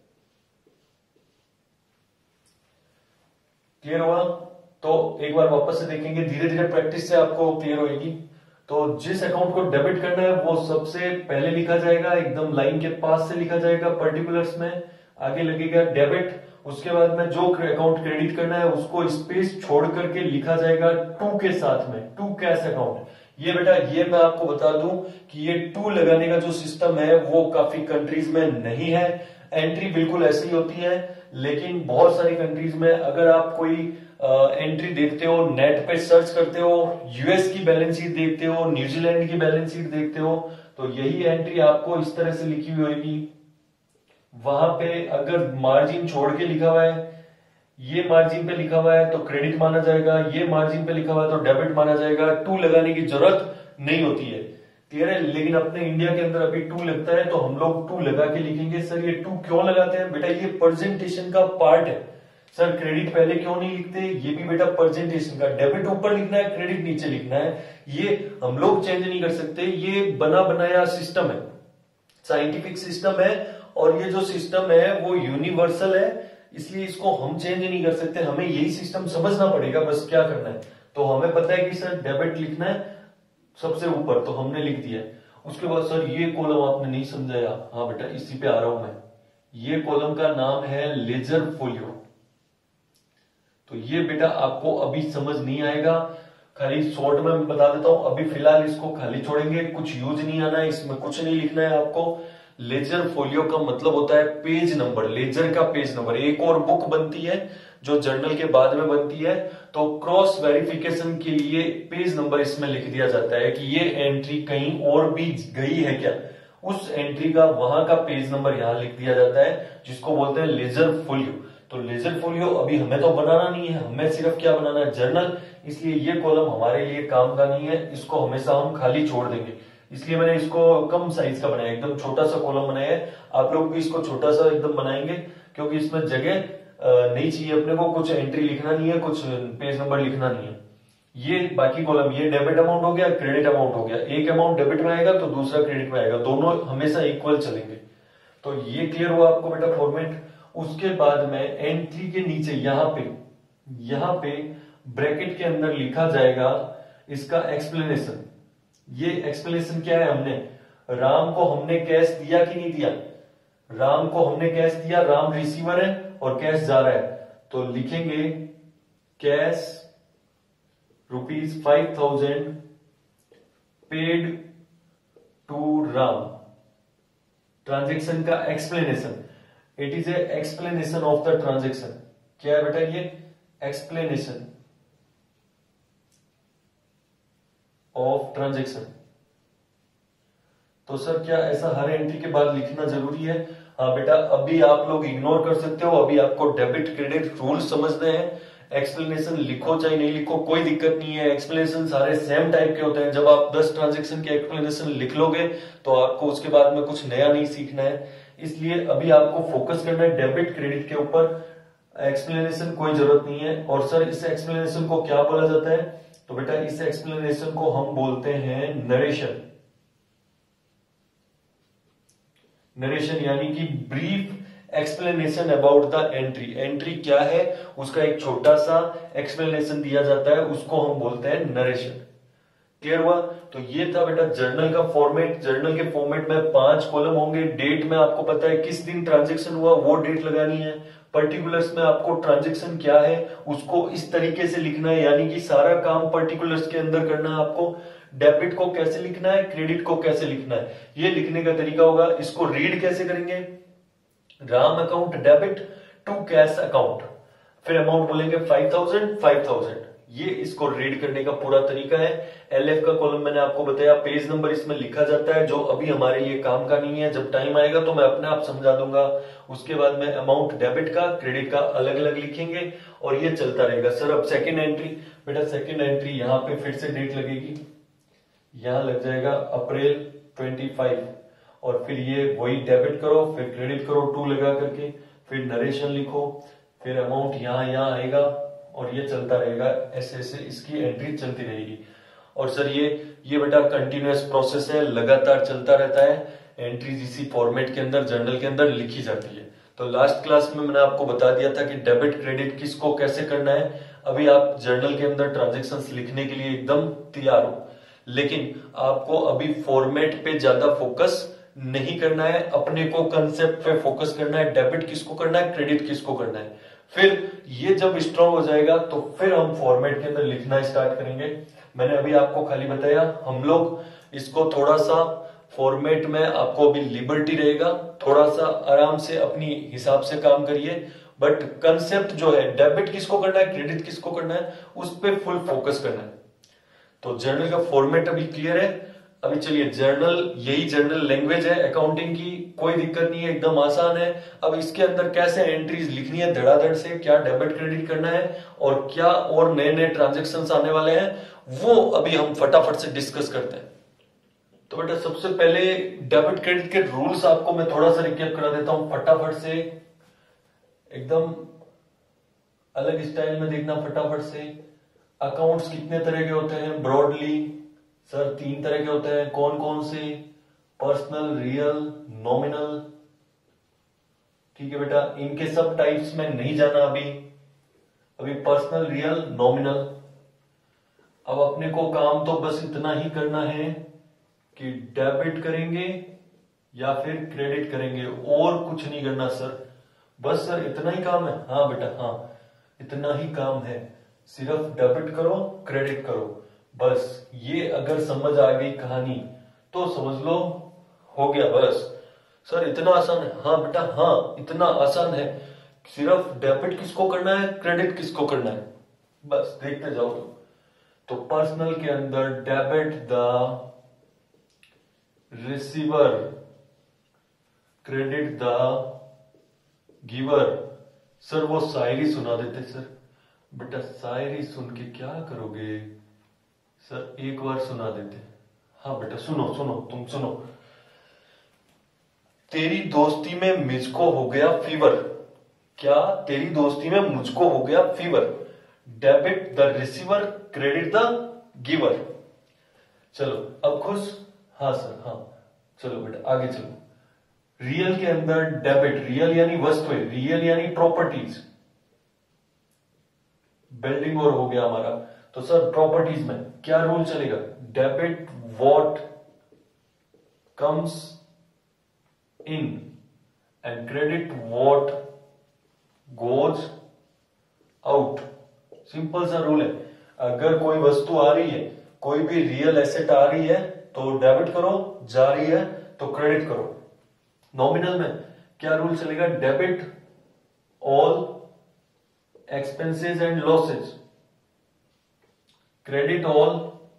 क्लियर हुआ? तो एक बार वापस से देखेंगे, धीरे धीरे प्रैक्टिस से आपको क्लियर होगी। तो जिस अकाउंट को डेबिट करना है वो सबसे पहले लिखा जाएगा, एकदम लाइन के पास से लिखा जाएगा, पर्टिकुलर्स में आगे लगेगा डेबिट। उसके बाद में जो अकाउंट क्रेडिट करना है उसको स्पेस छोड़ करके लिखा जाएगा टू के साथ में, टू कैश अकाउंट। ये बेटा ये मैं आपको बता दूं कि ये टू लगाने का जो सिस्टम है वो काफी कंट्रीज में नहीं है। एंट्री बिल्कुल ऐसी होती है, लेकिन बहुत सारी कंट्रीज में अगर आप कोई एंट्री देखते हो, नेट पे सर्च करते हो, यूएस की बैलेंस शीट देखते हो, न्यूजीलैंड की बैलेंस शीट देखते हो, तो यही एंट्री आपको इस तरह से लिखी हुई होगी। वहां पे अगर मार्जिन छोड़ के लिखा हुआ है, ये मार्जिन पे लिखा हुआ है तो क्रेडिट माना जाएगा, ये मार्जिन पे लिखा हुआ है तो डेबिट माना जाएगा। टू लगाने की जरूरत नहीं होती है। क्लियर है? लेकिन अपने इंडिया के अंदर अभी टू लगता है तो हम लोग टू लगा के लिखेंगे। सर ये टू क्यों लगाते हैं? बेटा ये प्रेजेंटेशन का पार्ट है। सर क्रेडिट पहले क्यों नहीं लिखते? ये भी बेटा प्रेजेंटेशन का, डेबिट ऊपर लिखना है, क्रेडिट नीचे लिखना है। ये हम लोग चेंज नहीं कर सकते, ये बना बनाया सिस्टम है, साइंटिफिक सिस्टम है। और ये जो सिस्टम है वो यूनिवर्सल है, इसलिए इसको हम चेंज नहीं कर सकते। हमें यही सिस्टम समझना पड़ेगा, बस क्या करना है। तो हमें पता है कि सर डेबिट लिखना है सबसे ऊपर, तो हमने लिख दिया। उसके बाद सर ये कॉलम आपने नहीं समझाया। हाँ बेटा इसी पे आ रहा हूं मैं। ये कॉलम का नाम है लेजर फोलियो। तो ये बेटा आपको अभी समझ नहीं आएगा, खाली शॉर्ट में मैं बता देता हूं। अभी फिलहाल इसको खाली छोड़ेंगे, कुछ यूज नहीं आना है, इसमें कुछ नहीं लिखना है आपको। लेजर फोलियो का मतलब होता है पेज नंबर, लेजर का पेज नंबर। एक और बुक बनती है जो जर्नल के बाद में बनती है, तो क्रॉस वेरिफिकेशन के लिए पेज नंबर इसमें लिख दिया जाता है कि ये एंट्री कहीं और भी गई है क्या, उस एंट्री का वहां का पेज नंबर यहां लिख दिया जाता है, जिसको बोलते हैं लेजर फोलियो। तो लेजर फोलियो अभी हमें तो बनाना नहीं है, हमें सिर्फ क्या बनाना है? जर्नल। इसलिए ये कॉलम हमारे लिए काम का नहीं है, इसको हमेशा हम खाली छोड़ देंगे। इसलिए मैंने इसको कम साइज का बनाया, एकदम छोटा सा कॉलम बनाया है। आप लोग भी इसको छोटा सा एकदम बनाएंगे, क्योंकि इसमें जगह नहीं चाहिए अपने को, कुछ एंट्री लिखना नहीं है, कुछ पेज नंबर लिखना नहीं है। ये बाकी कॉलम, ये डेबिट अमाउंट हो गया, क्रेडिट अमाउंट हो गया। एक अमाउंट डेबिट में आएगा तो दूसरा क्रेडिट में आएगा, दोनों हमेशा इक्वल चलेंगे। तो ये क्लियर हुआ आपको बेटा फॉर्मेट। उसके बाद में एंट्री के नीचे यहां पे ब्रैकेट के अंदर लिखा जाएगा इसका एक्सप्लेनेशन। ये एक्सप्लेनेशन क्या है? हमने राम को हमने कैश दिया कि नहीं दिया? राम को हमने कैश दिया, राम रिसीवर है और कैश जा रहा है, तो लिखेंगे cash ₹5000 paid to Ram. Transaction का explanation, it is a explanation of the transaction. क्या है बेटा? ये एक्सप्लेनेशन ऑफ ट्रांजेक्शन। तो सर क्या ऐसा हर एंट्री के बाद लिखना जरूरी है? हाँ बेटा, अभी आप लोग इग्नोर कर सकते हो, अभी आपको डेबिट क्रेडिट रूल समझने हैं। एक्सप्लेनेशन लिखो चाहे नहीं लिखो, कोई दिक्कत नहीं है। एक्सप्लेनेशन सारे सेम टाइप के होते हैं। जब आप 10 ट्रांजेक्शन के एक्सप्लेनेशन लिख लोगे तो आपको उसके बाद में कुछ नया नहीं सीखना है। इसलिए अभी आपको फोकस करना है डेबिट क्रेडिट के ऊपर, एक्सप्लेनेशन कोई जरूरत नहीं है। और सर इस एक्सप्लेनेशन को क्या बोला जाता है? तो बेटा इस एक्सप्लेनेशन को हम बोलते हैं नरेशन। नरेशन यानी कि brief explanation about the entry. Entry क्या है उसका एक छोटा सा एक्सप्लेनेशन दिया जाता है, उसको हम बोलते हैं नरेशन। क्लियर हुआ? तो ये था बेटा जर्नल का फॉर्मेट। जर्नल के फॉर्मेट में 5 कॉलम होंगे। डेट में आपको पता है किस दिन ट्रांजेक्शन हुआ वो डेट लगानी है। पर्टिकुलर्स में आपको ट्रांजेक्शन क्या है उसको इस तरीके से लिखना है, यानी कि सारा काम पर्टिकुलर्स के अंदर करना है आपको। डेबिट को कैसे लिखना है, क्रेडिट को कैसे लिखना है, ये लिखने का तरीका होगा। इसको रीड कैसे करेंगे? Ram account debit to cash account, फिर अमाउंट बोलेंगे 5000 5000। ये इसको रीड करने का पूरा तरीका है। LF का कॉलम मैंने आपको बताया, पेज नंबर इसमें लिखा जाता है जो अभी हमारे लिए काम का नहीं है, जब टाइम आएगा तो मैं अपने आप समझा दूंगा। उसके बाद में अमाउंट डेबिट का क्रेडिट का अलग अलग लिखेंगे और ये चलता रहेगा। सर अब सेकेंड एंट्री, बेटा सेकेंड एंट्री यहाँ पे फिर से डेट लगेगी, यहां लग जाएगा अप्रैल 25 और फिर ये वही डेबिट करो फिर क्रेडिट करो 2 लगा करके, फिर नरेशन लिखो, फिर अमाउंट यहाँ आएगा और ये चलता रहेगा। ऐसे ऐसे इसकी एंट्री चलती रहेगी। और सर ये बेटा कंटिन्यूअस प्रोसेस है, लगातार चलता रहता है। एंट्रीज इसी फॉर्मेट के अंदर जर्नल के अंदर लिखी जाती है। तो लास्ट क्लास में मैंने आपको बता दिया था कि डेबिट क्रेडिट किसको कैसे करना है। अभी आप जर्नल के अंदर ट्रांजेक्शन्स लिखने के लिए एकदम तैयार हो, लेकिन आपको अभी फॉर्मेट पे ज्यादा फोकस नहीं करना है, अपने को कंसेप्ट पे फोकस करना है। डेबिट किसको करना है, क्रेडिट किसको करना है। फिर ये जब स्ट्रांग हो जाएगा तो फिर हम फॉर्मेट के अंदर लिखना स्टार्ट करेंगे। मैंने अभी आपको खाली बताया, हम लोग इसको थोड़ा सा फॉर्मेट में, आपको अभी लिबर्टी रहेगा, थोड़ा सा आराम से अपनी हिसाब से काम करिए। बट कंसेप्ट जो है, डेबिट किसको करना है, क्रेडिट किसको करना है, उस पर फुल फोकस करना है। तो जर्नल का फॉर्मेट अभी क्लियर है। अभी चलिए, जर्नल यही जर्नल लैंग्वेज है अकाउंटिंग की, कोई दिक्कत नहीं है, एकदम आसान है। अब इसके अंदर कैसे एंट्रीज लिखनी है धड़ाधड़ से, क्या डेबिट क्रेडिट करना है और क्या और नए नए ट्रांजेक्शन्स आने वाले हैं, वो अभी हम फटाफट से डिस्कस करते हैं। तो बेटा सबसे पहले डेबिट क्रेडिट के रूल्स आपको मैं थोड़ा सा रिकैप करा देता हूं फटाफट से, एकदम अलग स्टाइल में देखना फटाफट से। अकाउंट्स कितने तरह के होते हैं ब्रॉडली? सर 3 तरह के होते हैं। कौन कौन से? Personal, real, nominal. ठीक है बेटा, इनके सब टाइप्स में नहीं जाना अभी पर्सनल, रियल, नॉमिनल। अब अपने को काम तो बस इतना ही करना है कि डेबिट करेंगे या फिर क्रेडिट करेंगे, और कुछ नहीं करना सर। बस सर इतना ही काम है? हाँ बेटा हाँ, इतना ही काम है। सिर्फ डेबिट करो, क्रेडिट करो, बस। ये अगर समझ आ गई कहानी तो समझ लो हो गया बस। सर इतना आसान है? हाँ बेटा हाँ, इतना आसान है। सिर्फ डेबिट किसको करना है, क्रेडिट किसको करना है, बस देखते जाओ तुम। तो पर्सनल के अंदर debit the receiver, credit the giver. Sir वो शायरी सुना देते सर। बेटा शायरी सुन के क्या करोगे सर, एक बार सुना देते। हाँ बेटा सुनो सुनो, तुम सुनो। तेरी दोस्ती में मुझको हो गया फीवर। क्या? तेरी दोस्ती में मुझको हो गया fever. Debit the receiver, credit the giver. चलो अब खुश? हाँ सर हाँ। चलो बेटा आगे चलो। रियल के अंदर डेबिट, रियल यानी वस्तुएं, रियल यानी प्रॉपर्टीज। बिल्डिंग और हो गया हमारा, तो सर प्रॉपर्टीज में क्या रूल चलेगा? Debit what comes in and credit what goes out. Simple सा रूल है। अगर कोई वस्तु आ रही है, कोई भी रियल एसेट आ रही है तो डेबिट करो, जा रही है तो क्रेडिट करो। नॉमिनल में क्या रूल चलेगा? Debit all expenses and losses, credit all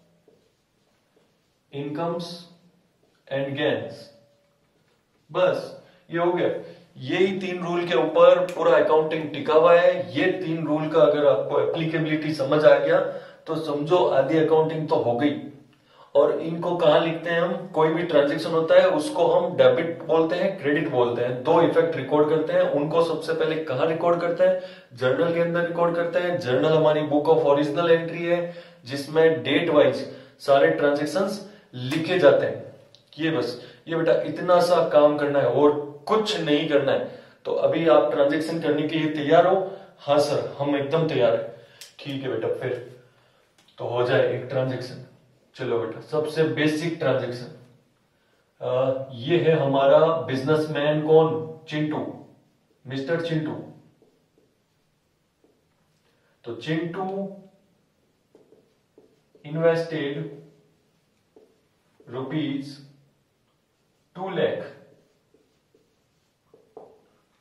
incomes and gains. बस ये हो गया। यही 3 रूल के ऊपर पूरा अकाउंटिंग टिका हुआ है। ये 3 रूल का अगर आपको एप्लीकेबिलिटी समझ आ गया तो समझो आधी अकाउंटिंग तो हो गई। और इनको कहां लिखते हैं हम? कोई भी ट्रांजेक्शन होता है उसको हम डेबिट बोलते हैं, क्रेडिट बोलते हैं। 2 इफेक्ट रिकॉर्ड करते हैं। उनको सबसे पहले कहां रिकॉर्ड करते हैं? जर्नल के अंदर रिकॉर्ड करते हैं। जर्नल हमारी बुक ऑफ ओरिजिनल एंट्री है जिसमें डेट वाइज सारे ट्रांजेक्शन्स लिखे जाते हैं। ये बस, ये बेटा इतना सा काम करना है और कुछ नहीं करना है। तो अभी आप ट्रांजेक्शन करने के लिए तैयार हो? हाँ सर हम एकदम तैयार है। ठीक है बेटा, फिर तो हो जाए एक ट्रांजेक्शन। चलो बेटा, सबसे बेसिक ट्रांजेक्शन ये है हमारा बिजनेसमैन। कौन? चिंटू, मिस्टर चिंटू। तो Chintu invested ₹2 lakh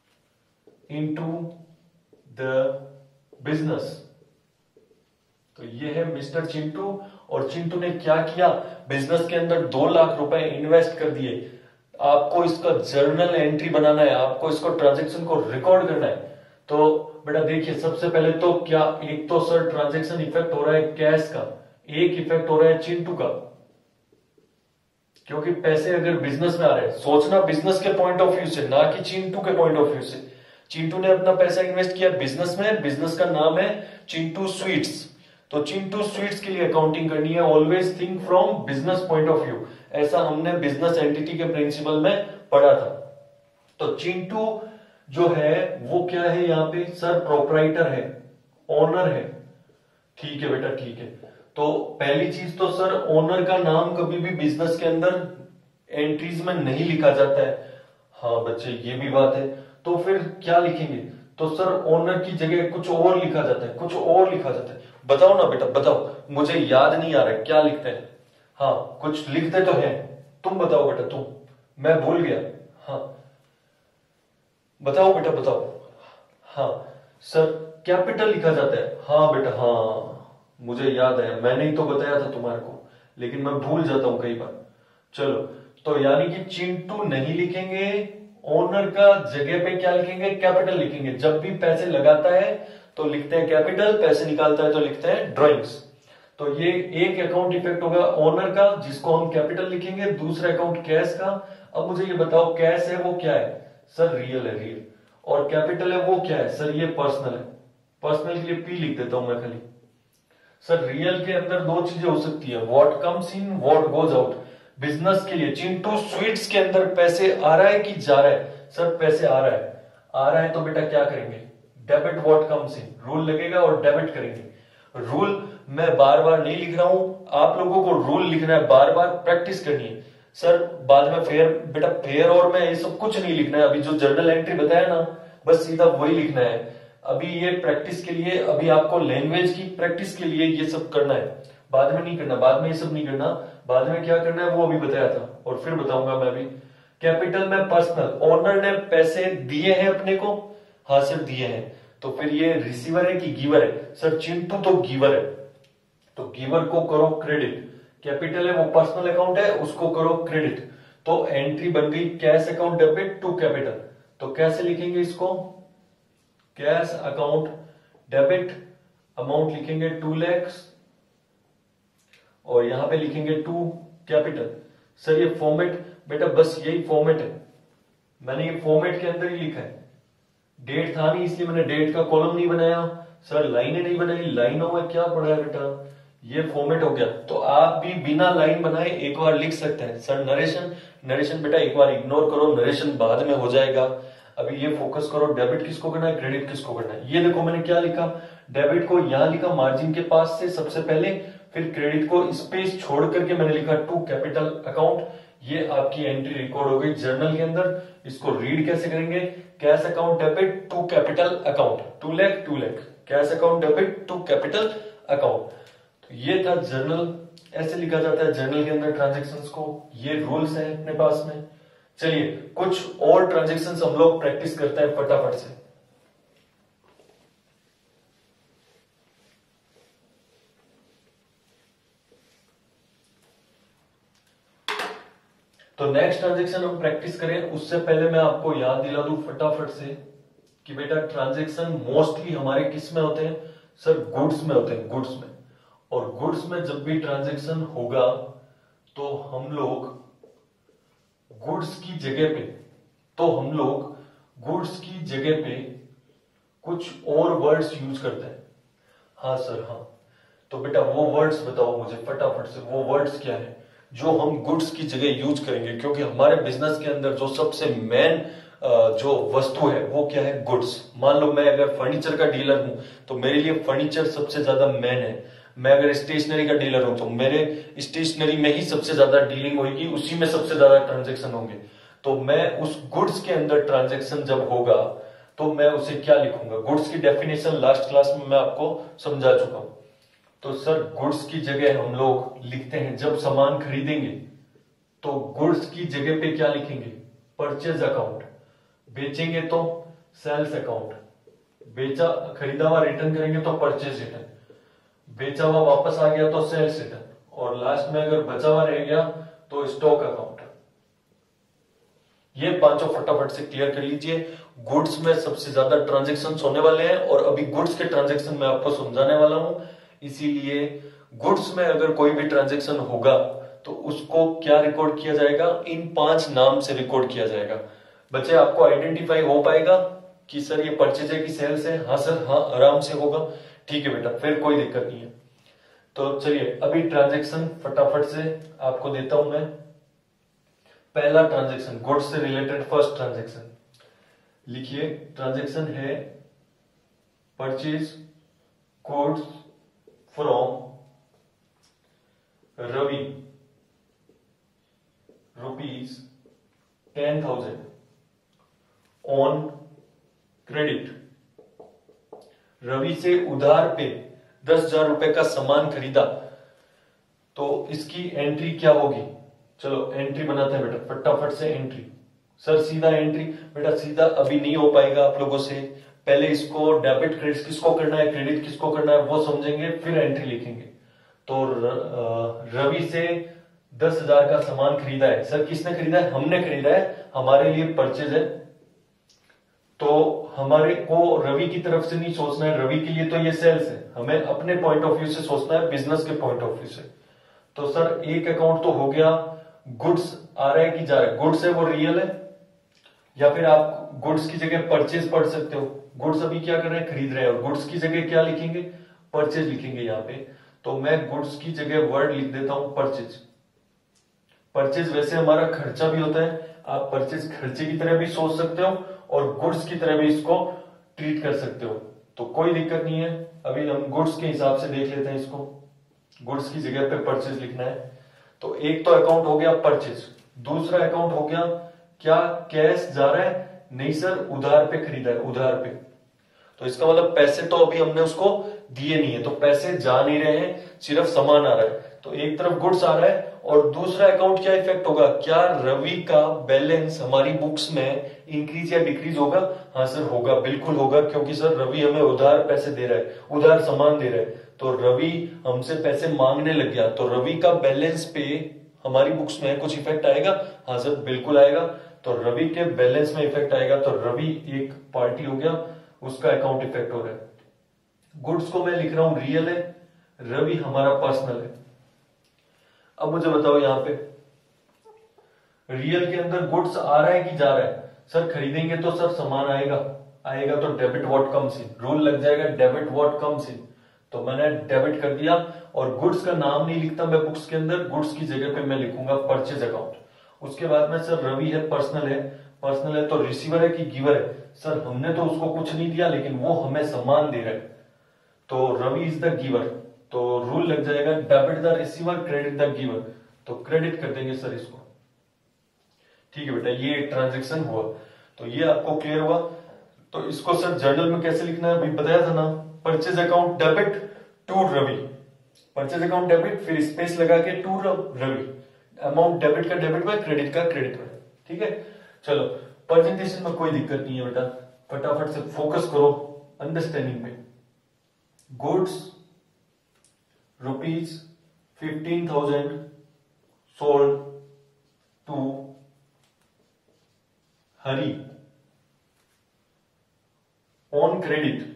into the business। तो ये है मिस्टर चिंटू, और चिंटू ने क्या किया, बिजनेस के अंदर 2 लाख रुपए इन्वेस्ट कर दिए। आपको इसका जर्नल एंट्री बनाना है, आपको इसको ट्रांजेक्शन को रिकॉर्ड करना है। तो बेटा देखिए, सबसे पहले तो क्या, एक तो सर ट्रांजेक्शन इफेक्ट हो रहा है कैश का, एक इफेक्ट हो रहा है चिंटू का, क्योंकि पैसे अगर बिजनेस में आ रहे हैं, सोचना बिजनेस के पॉइंट ऑफ व्यू से, ना कि चिंटू के पॉइंट ऑफ व्यू से। चिंटू ने अपना पैसा इन्वेस्ट किया बिजनेस में, बिजनेस का नाम है चिंटू स्वीट्स। तो चिंटू स्वीट्स के लिए अकाउंटिंग करनी है, always think from business point of view, ऐसा हमने बिजनेस एंटिटी के प्रिंसिपल में पढ़ा था। तो चिंटू जो है वो क्या है यहाँ पे, सर प्रोपराइटर है, ओनर है। ठीक है बेटा, ठीक है। तो पहली चीज तो सर, ओनर का नाम कभी भी बिजनेस के अंदर एंट्रीज में नहीं लिखा जाता है। हाँ बच्चे, ये भी बात है। तो फिर क्या लिखेंगे, तो सर ओनर की जगह कुछ और लिखा जाता है, कुछ और लिखा जाता है। बताओ ना बेटा, बताओ, मुझे याद नहीं आ रहा है क्या लिखते हैं। हाँ कुछ लिखते तो है, तुम बताओ बेटा, तुम, मैं भूल गया। हाँ बताओ बेटा, बताओ। हाँ सर, कैपिटल लिखा जाता है। हाँ बेटा, हाँ मुझे याद है, मैंने ही तो बताया था तुम्हारे को, लेकिन मैं भूल जाता हूं कई बार। चलो, तो यानी कि चिंटू नहीं लिखेंगे, ओनर का जगह पे क्या लिखेंगे, कैपिटल लिखेंगे। जब भी पैसे लगाता है तो लिखते हैं कैपिटल, पैसे निकालता है तो लिखते हैं ड्रॉइंग्स। तो ये एक अकाउंट इफेक्ट होगा ओनर का, जिसको हम कैपिटल लिखेंगे, दूसरा अकाउंट कैश का। अब मुझे ये बताओ, कैश है वो क्या है, सर रियल है, रियल। और कैपिटल है वो क्या है, सर ये पर्सनल है। पर्सनल के लिए पी लिख देता हूं मैं खाली। सर रियल के अंदर दो चीजें हो सकती है, what comes in, what goes out. Business के लिए चिंटू स्वीट्स के अंदर पैसे आ रहा है कि जा रहा है, सर पैसे आ रहा है। आ रहा है तो बेटा क्या करेंगे, debit what comes in, rule लगेगा और डेबिट करेंगे। रूल मैं बार बार नहीं लिख रहा हूं, आप लोगों को रूल लिखना है, बार बार प्रैक्टिस करनी है। सर बाद में फेयर, बेटा फेयर और मैं ये सब कुछ नहीं लिखना है, अभी जो जर्नल एंट्री बताया ना, बस सीधा वही लिखना है। अभी ये प्रैक्टिस के लिए, अभी आपको लैंग्वेज की प्रैक्टिस के लिए ये सब करना है, बाद में नहीं करना, बाद में ये सब नहीं करना। बाद में क्या करना है वो अभी बताया था, और फिर बताऊंगा मैं भी। कैपिटल में पर्सनल, ओनर ने पैसे दिए हैं अपने को, हाँ सर दिए हैं। तो फिर ये रिसीवर है कि गिवर है, सर चिंटू तो गिवर है, तो गिवर को करो क्रेडिट। कैपिटल है वो पर्सनल अकाउंट है, उसको करो क्रेडिट। तो एंट्री बन गई cash account debit to capital. तो कैसे लिखेंगे इसको, कैश अकाउंट डेबिट, अमाउंट लिखेंगे 2 लाख, और यहां पे लिखेंगे टू कैपिटल। सर ये फॉर्मेट, बेटा बस यही फॉर्मेट है, मैंने ये फॉर्मेट के अंदर ही लिखा है। डेट था नहीं इसलिए मैंने डेट का कॉलम नहीं बनाया। सर लाइनें नहीं बनाई, लाइनों में क्या पढ़ा है बेटा, ये फॉर्मेट हो गया। तो आप भी बिना लाइन बनाए एक बार लिख सकते हैं। सर नरेशन, नरेशन बेटा एक बार इग्नोर करो, नरेशन बाद में हो जाएगा, अभी ये फोकस करो। डेबिट किसको करना है, क्रेडिट किसको करना है। ये देखो मैंने क्या लिखा, डेबिट को यहां लिखा मार्जिन के पास से सबसे पहले, फिर क्रेडिट को स्पेस छोड़ करके मैंने लिखा टू कैपिटल अकाउंट। ये आपकी एंट्री रिकॉर्ड हो गई जर्नल के अंदर। इसको रीड कैसे करेंगे, cash account debit to capital account, 2 lakh 2 lakh, cash account debit to capital account. तो ये था जर्नल, ऐसे लिखा जाता है जर्नल के अंदर ट्रांजेक्शन्स को। ये रूल्स हैं अपने पास में। चलिए कुछ और ट्रांजेक्शन्स हम लोग प्रैक्टिस करते हैं फटाफट से। तो नेक्स्ट ट्रांजेक्शन हम प्रैक्टिस करें उससे पहले मैं आपको याद दिला दूं फटाफट से कि बेटा ट्रांजेक्शन मोस्टली हमारे किस में होते हैं, सर गुड्स में होते हैं, गुड्स में। और गुड्स में जब भी ट्रांजेक्शन होगा तो हम लोग गुड्स की जगह पे, तो हम लोग गुड्स की जगह पे कुछ और वर्ड्स यूज करते हैं। हाँ सर हाँ, तो बेटा वो वर्ड्स बताओ मुझे फटाफट से, वो वर्ड्स क्या है जो हम गुड्स की जगह यूज करेंगे। क्योंकि हमारे बिजनेस के अंदर जो सबसे मेन जो वस्तु है वो क्या है, गुड्स। मान लो मैं अगर फर्नीचर का डीलर हूं तो मेरे लिए फर्नीचर सबसे ज्यादा मेन है। मैं अगर स्टेशनरी का डीलर हूं तो मेरे स्टेशनरी में ही सबसे ज्यादा डीलिंग होगी, उसी में सबसे ज्यादा ट्रांजेक्शन होंगे। तो मैं उस गुड्स के अंदर ट्रांजेक्शन जब होगा तो मैं उसे क्या लिखूंगा। गुड्स की डेफिनेशन लास्ट क्लास में मैं आपको समझा चुका हूं। तो सर गुड्स की जगह हम लोग लिखते हैं, जब सामान खरीदेंगे तो गुड्स की जगह पे क्या लिखेंगे, परचेज अकाउंट। बेचेंगे तो सेल्स अकाउंट, बेचा खरीदा हुआ रिटर्न करेंगे तो परचेज रिटर्न। बेचा हुआ वापस आ गया तो सेल्स रिटर्न, और लास्ट में अगर बचा हुआ रह गया तो स्टॉक अकाउंट। ये पांचों फटाफट से क्लियर कर लीजिए। गुड्स में सबसे ज्यादा ट्रांजेक्शन होने वाले हैं और अभी गुड्स के ट्रांजेक्शन मैं आपको समझाने वाला हूं, इसीलिए गुड्स में अगर कोई भी ट्रांजेक्शन होगा तो उसको क्या रिकॉर्ड किया जाएगा, इन 5 नाम से रिकॉर्ड किया जाएगा। बच्चे आपको आइडेंटिफाई हो पाएगा कि सर ये परचेज है कि सेल्स है? हाँ सर, हाँ आराम से होगा। ठीक है बेटा, फिर कोई दिक्कत नहीं है। तो चलिए अभी ट्रांजेक्शन फटाफट से आपको देता हूं मैं। पहला ट्रांजेक्शन गुड्स से रिलेटेड, फर्स्ट ट्रांजेक्शन लिखिए। ट्रांजेक्शन है purchase goods from Ravi ₹10,000 on credit. Ravi से उधार पे 10,000 रुपए का सामान खरीदा, तो इसकी एंट्री क्या होगी? चलो एंट्री बनाते हैं बेटा, फटाफट से एंट्री। सर सीधा एंट्री? बेटा सीधा अभी नहीं हो पाएगा आप लोगों से, पहले इसको डेबिट क्रेडिट किसको करना है, क्रेडिट किसको करना है वो समझेंगे, फिर एंट्री लिखेंगे। तो रवि से 10,000 का सामान खरीदा है। सर किसने खरीदा है? हमने खरीदा है, हमारे लिए परचेज है। तो हमारे को रवि की तरफ से नहीं सोचना है, रवि के लिए तो ये सेल्स है, हमें अपने पॉइंट ऑफ व्यू से सोचना है, बिजनेस के पॉइंट ऑफ व्यू से। तो सर एक अकाउंट तो हो गया, गुड्स आ रहा है कि जा रहा है? गुड्स है वो रियल है, या फिर आप गुड्स की जगह परचेज पढ़ सकते हो। गुड्स अभी क्या कर रहे हैं? खरीद रहे हैं, और गुड्स की जगह क्या लिखेंगे? परचेज लिखेंगे यहाँ पे। तो मैं गुड्स की जगह वर्ड लिख देता हूं परचेज। परचेज वैसे हमारा खर्चा भी होता है, आप परचेज खर्चे की तरह भी सोच सकते हो और गुड्स की तरह भी इसको ट्रीट कर सकते हो, तो कोई दिक्कत नहीं है। अभी हम गुड्स के हिसाब से देख लेते हैं इसको, गुड्स की जगह पे परचेज लिखना है। तो एक तो अकाउंट हो गया परचेज, दूसरा अकाउंट हो गया क्या कैश जा रहा है? नहीं सर, उधार पे खरीदा है, उधार पे। तो इसका मतलब पैसे तो अभी हमने उसको दिए नहीं है, तो पैसे जा नहीं रहे हैं, सिर्फ सामान आ रहा है। तो एक तरफ गुड्स आ रहा है और दूसरा अकाउंट क्या इफेक्ट होगा? क्या रवि का बैलेंस हमारी बुक्स में इंक्रीज या डिक्रीज होगा? हाँ सर होगा, बिल्कुल होगा, क्योंकि सर रवि हमें उधार पैसे दे रहा है, उधार सामान दे रहा है, तो रवि हमसे पैसे मांगने लग गया, तो रवि का बैलेंस पे हमारी बुक्स में कुछ इफेक्ट आएगा? हाँ सर बिल्कुल आएगा। तो रवि के बैलेंस में इफेक्ट आएगा, तो रवि एक पार्टी हो गया, उसका अकाउंट इफेक्ट हो रहा है। गुड्स को मैं लिख रहा हूं रियल है, रवि हमारा पर्सनल है। अब मुझे बताओ यहां पे रियल के अंदर गुड्स आ रहा है कि जा रहा है? सर खरीदेंगे तो सर सामान आएगा, आएगा तो debit what comes in, rule लग जाएगा डेबिट व्हाट कम्स इन। तो मैंने डेबिट कर दिया, और गुड्स का नाम नहीं लिखता मैं बुक्स के अंदर, गुड्स की जगह पे मैं लिखूंगा परचेज अकाउंट। उसके बाद में सर रवि है पर्सनल है, पर्सनल है तो रिसीवर है कि गिवर है? सर हमने तो उसको कुछ नहीं दिया, लेकिन वो हमें सामान दे रहा है, तो रवि इज द गिवर। तो रूल लग जाएगा debit the receiver credit the giver, तो क्रेडिट कर देंगे सर इसको। ठीक है बेटा, ये ट्रांजेक्शन हुआ, तो ये आपको क्लियर हुआ। तो इसको सर जर्नल में कैसे लिखना है अभी बताया था ना, purchase account debit to Ravi, purchase account debit फिर स्पेस लगा के टू रवि, अमाउंट डेबिट का डेबिट में, क्रेडिट का क्रेडिट में। ठीक है, चलो प्रेजेंटेशन में कोई दिक्कत नहीं है बेटा, फटाफट से फोकस करो अंडरस्टैंडिंग पे। Goods ₹15,000 sold to Hari on credit.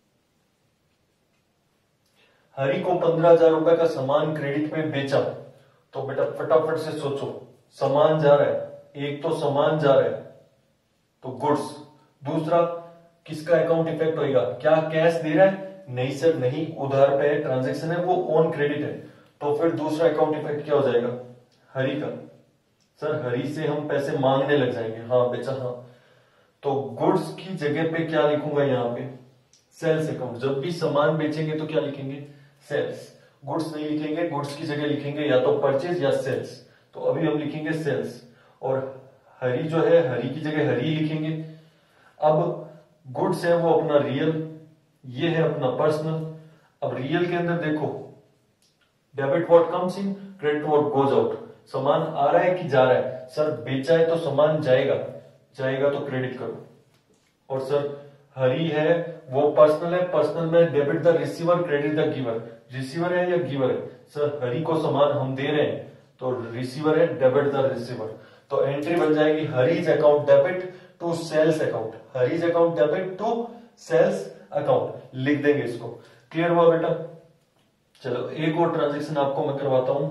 Hari को 15,000 रुपए का सामान क्रेडिट में बेचा, तो बेटा फटाफट से सोचो, सामान जा रहा है, एक तो सामान जा रहा है तो गुड्स, दूसरा किसका अकाउंट इफेक्ट होगा? क्या कैश दे रहा है? नहीं सर नहीं, उधार पे ट्रांजेक्शन है, वो ऑन क्रेडिट है, तो फिर दूसरा अकाउंट इफेक्ट क्या हो जाएगा? हरी का। सर हरी से हम पैसे मांगने लग जाएंगे, हाँ बेचा हाँ, तो गुड्स की जगह पे क्या लिखूंगा यहाँ पे? Sales account. जब भी सामान बेचेंगे तो क्या लिखेंगे? सेल्स। गुड्स नहीं लिखेंगे, गुड्स की जगह लिखेंगे या तो परचेज या सेल्स, तो अभी हम लिखेंगे सेल्स। और हरी जो है, हरी की जगह हरी लिखेंगे। अब गुड्स है वो अपना रियल, ये है अपना पर्सनल। अब रियल के अंदर देखो, debit what comes in, credit what goes out. सामान आ रहा है कि जा रहा है? सर बेचा है तो सामान जाएगा, जाएगा तो क्रेडिट करो। और सर हरी है वो पर्सनल है, पर्सनल में debit the receiver credit the giver, receiver है या गिवर है? सर हरि को सामान हम दे रहे हैं तो रिसीवर है, डेबिट द रिसीवर। तो एंट्री बन जाएगी Hari's account debit to sales account, Hari's account debit to sales account लिख देंगे इसको। क्लियर हुआ बेटा? चलो एक और ट्रांजेक्शन आपको मैं करवाता हूं।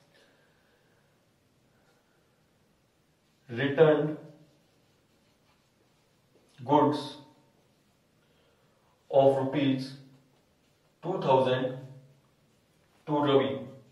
Return goods of ₹2000 to Ravi.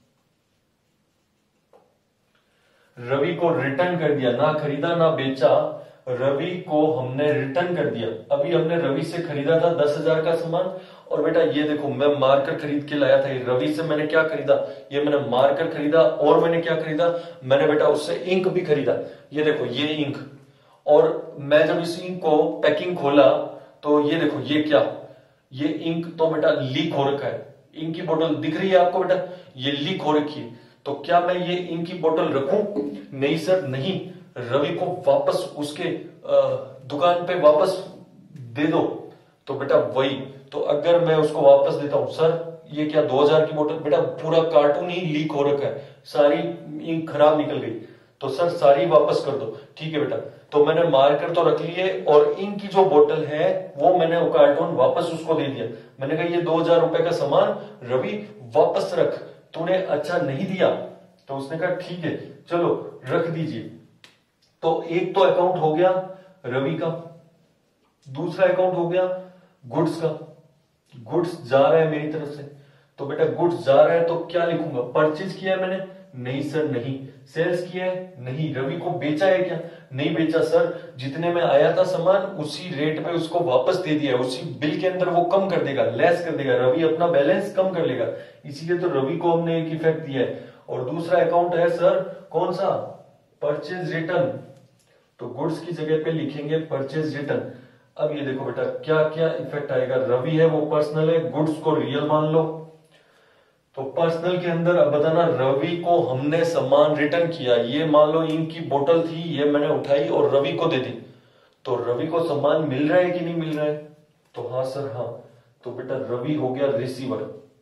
Ravi को रिटर्न कर दिया, ना खरीदा ना बेचा, रवि को हमने रिटर्न कर दिया। अभी हमने रवि से खरीदा था 10,000 का सामान, और बेटा ये देखो मैं मार्कर खरीद के लाया था। ये रवि से मैंने क्या खरीदा? ये मैंने मार्कर खरीदा, और मैंने क्या खरीदा? मैंने बेटा उससे इंक भी खरीदा। ये देखो ये इंक, और मैं जब इस इंक को पैकिंग खोला तो ये देखो ये क्या, ये इंक तो बेटा लीक हो रखा है। इंक की बोतल दिख रही है आपको बेटा, ये लीक हो रखी है। तो क्या मैं ये इंक की बोतल रखूं? नहीं सर नहीं, रवि को वापस उसके दुकान पे वापस दे दो। तो बेटा वही, तो अगर मैं उसको वापस देता हूं, सर ये क्या 2000 की बोतल? बेटा पूरा कार्टून ही लीक हो रखा है, सारी इंक खराब निकल गई, तो सर सारी वापस कर दो। ठीक है बेटा, तो मैंने मार्कर तो रख लिए, और इंक की जो बोतल है वो मैंने वो कार्टून वापस उसको दे दिया। मैंने कहा ये 2000 रुपए का सामान रवि वापस रख, तूने अच्छा नहीं दिया। तो उसने कहा ठीक है चलो रख दीजिए। तो एक तो अकाउंट हो गया रवि का, दूसरा अकाउंट हो गया गुड्स का। गुड्स जा रहा है मेरी तरफ से, तो बेटा गुड्स जा रहा है तो क्या लिखूंगा? परचेज किया है मैंने? नहीं सर नहीं। सेल्स किया है? नहीं। रवि को बेचा है क्या? नहीं बेचा सर, जितने में आया था सामान उसी रेट पे उसको वापस दे दिया है, उसी बिल के अंदर वो कम कर देगा, लेस कर देगा, रवि अपना बैलेंस कम कर लेगा, इसीलिए तो रवि को हमने एक इफेक्ट दिया है। और दूसरा अकाउंट है सर कौन सा? Purchase return. तो गुड्स की जगह पे लिखेंगे परचेज रिटर्न। अब ये देखो बेटा क्या क्या इफेक्ट आएगा। रवि है वो पर्सनल है, गुड्स को रियल मान लो। तो पर्सनल के अंदर अब बताना, रवि को हमने सामान रिटर्न किया, ये मान लो इनकी बोतल थी, ये मैंने उठाई और रवि को दे दी, तो रवि को सामान मिल रहा है कि नहीं मिल रहा है? तो हाँ सर हाँ। तो बेटा रवि हो गया रिसीवर,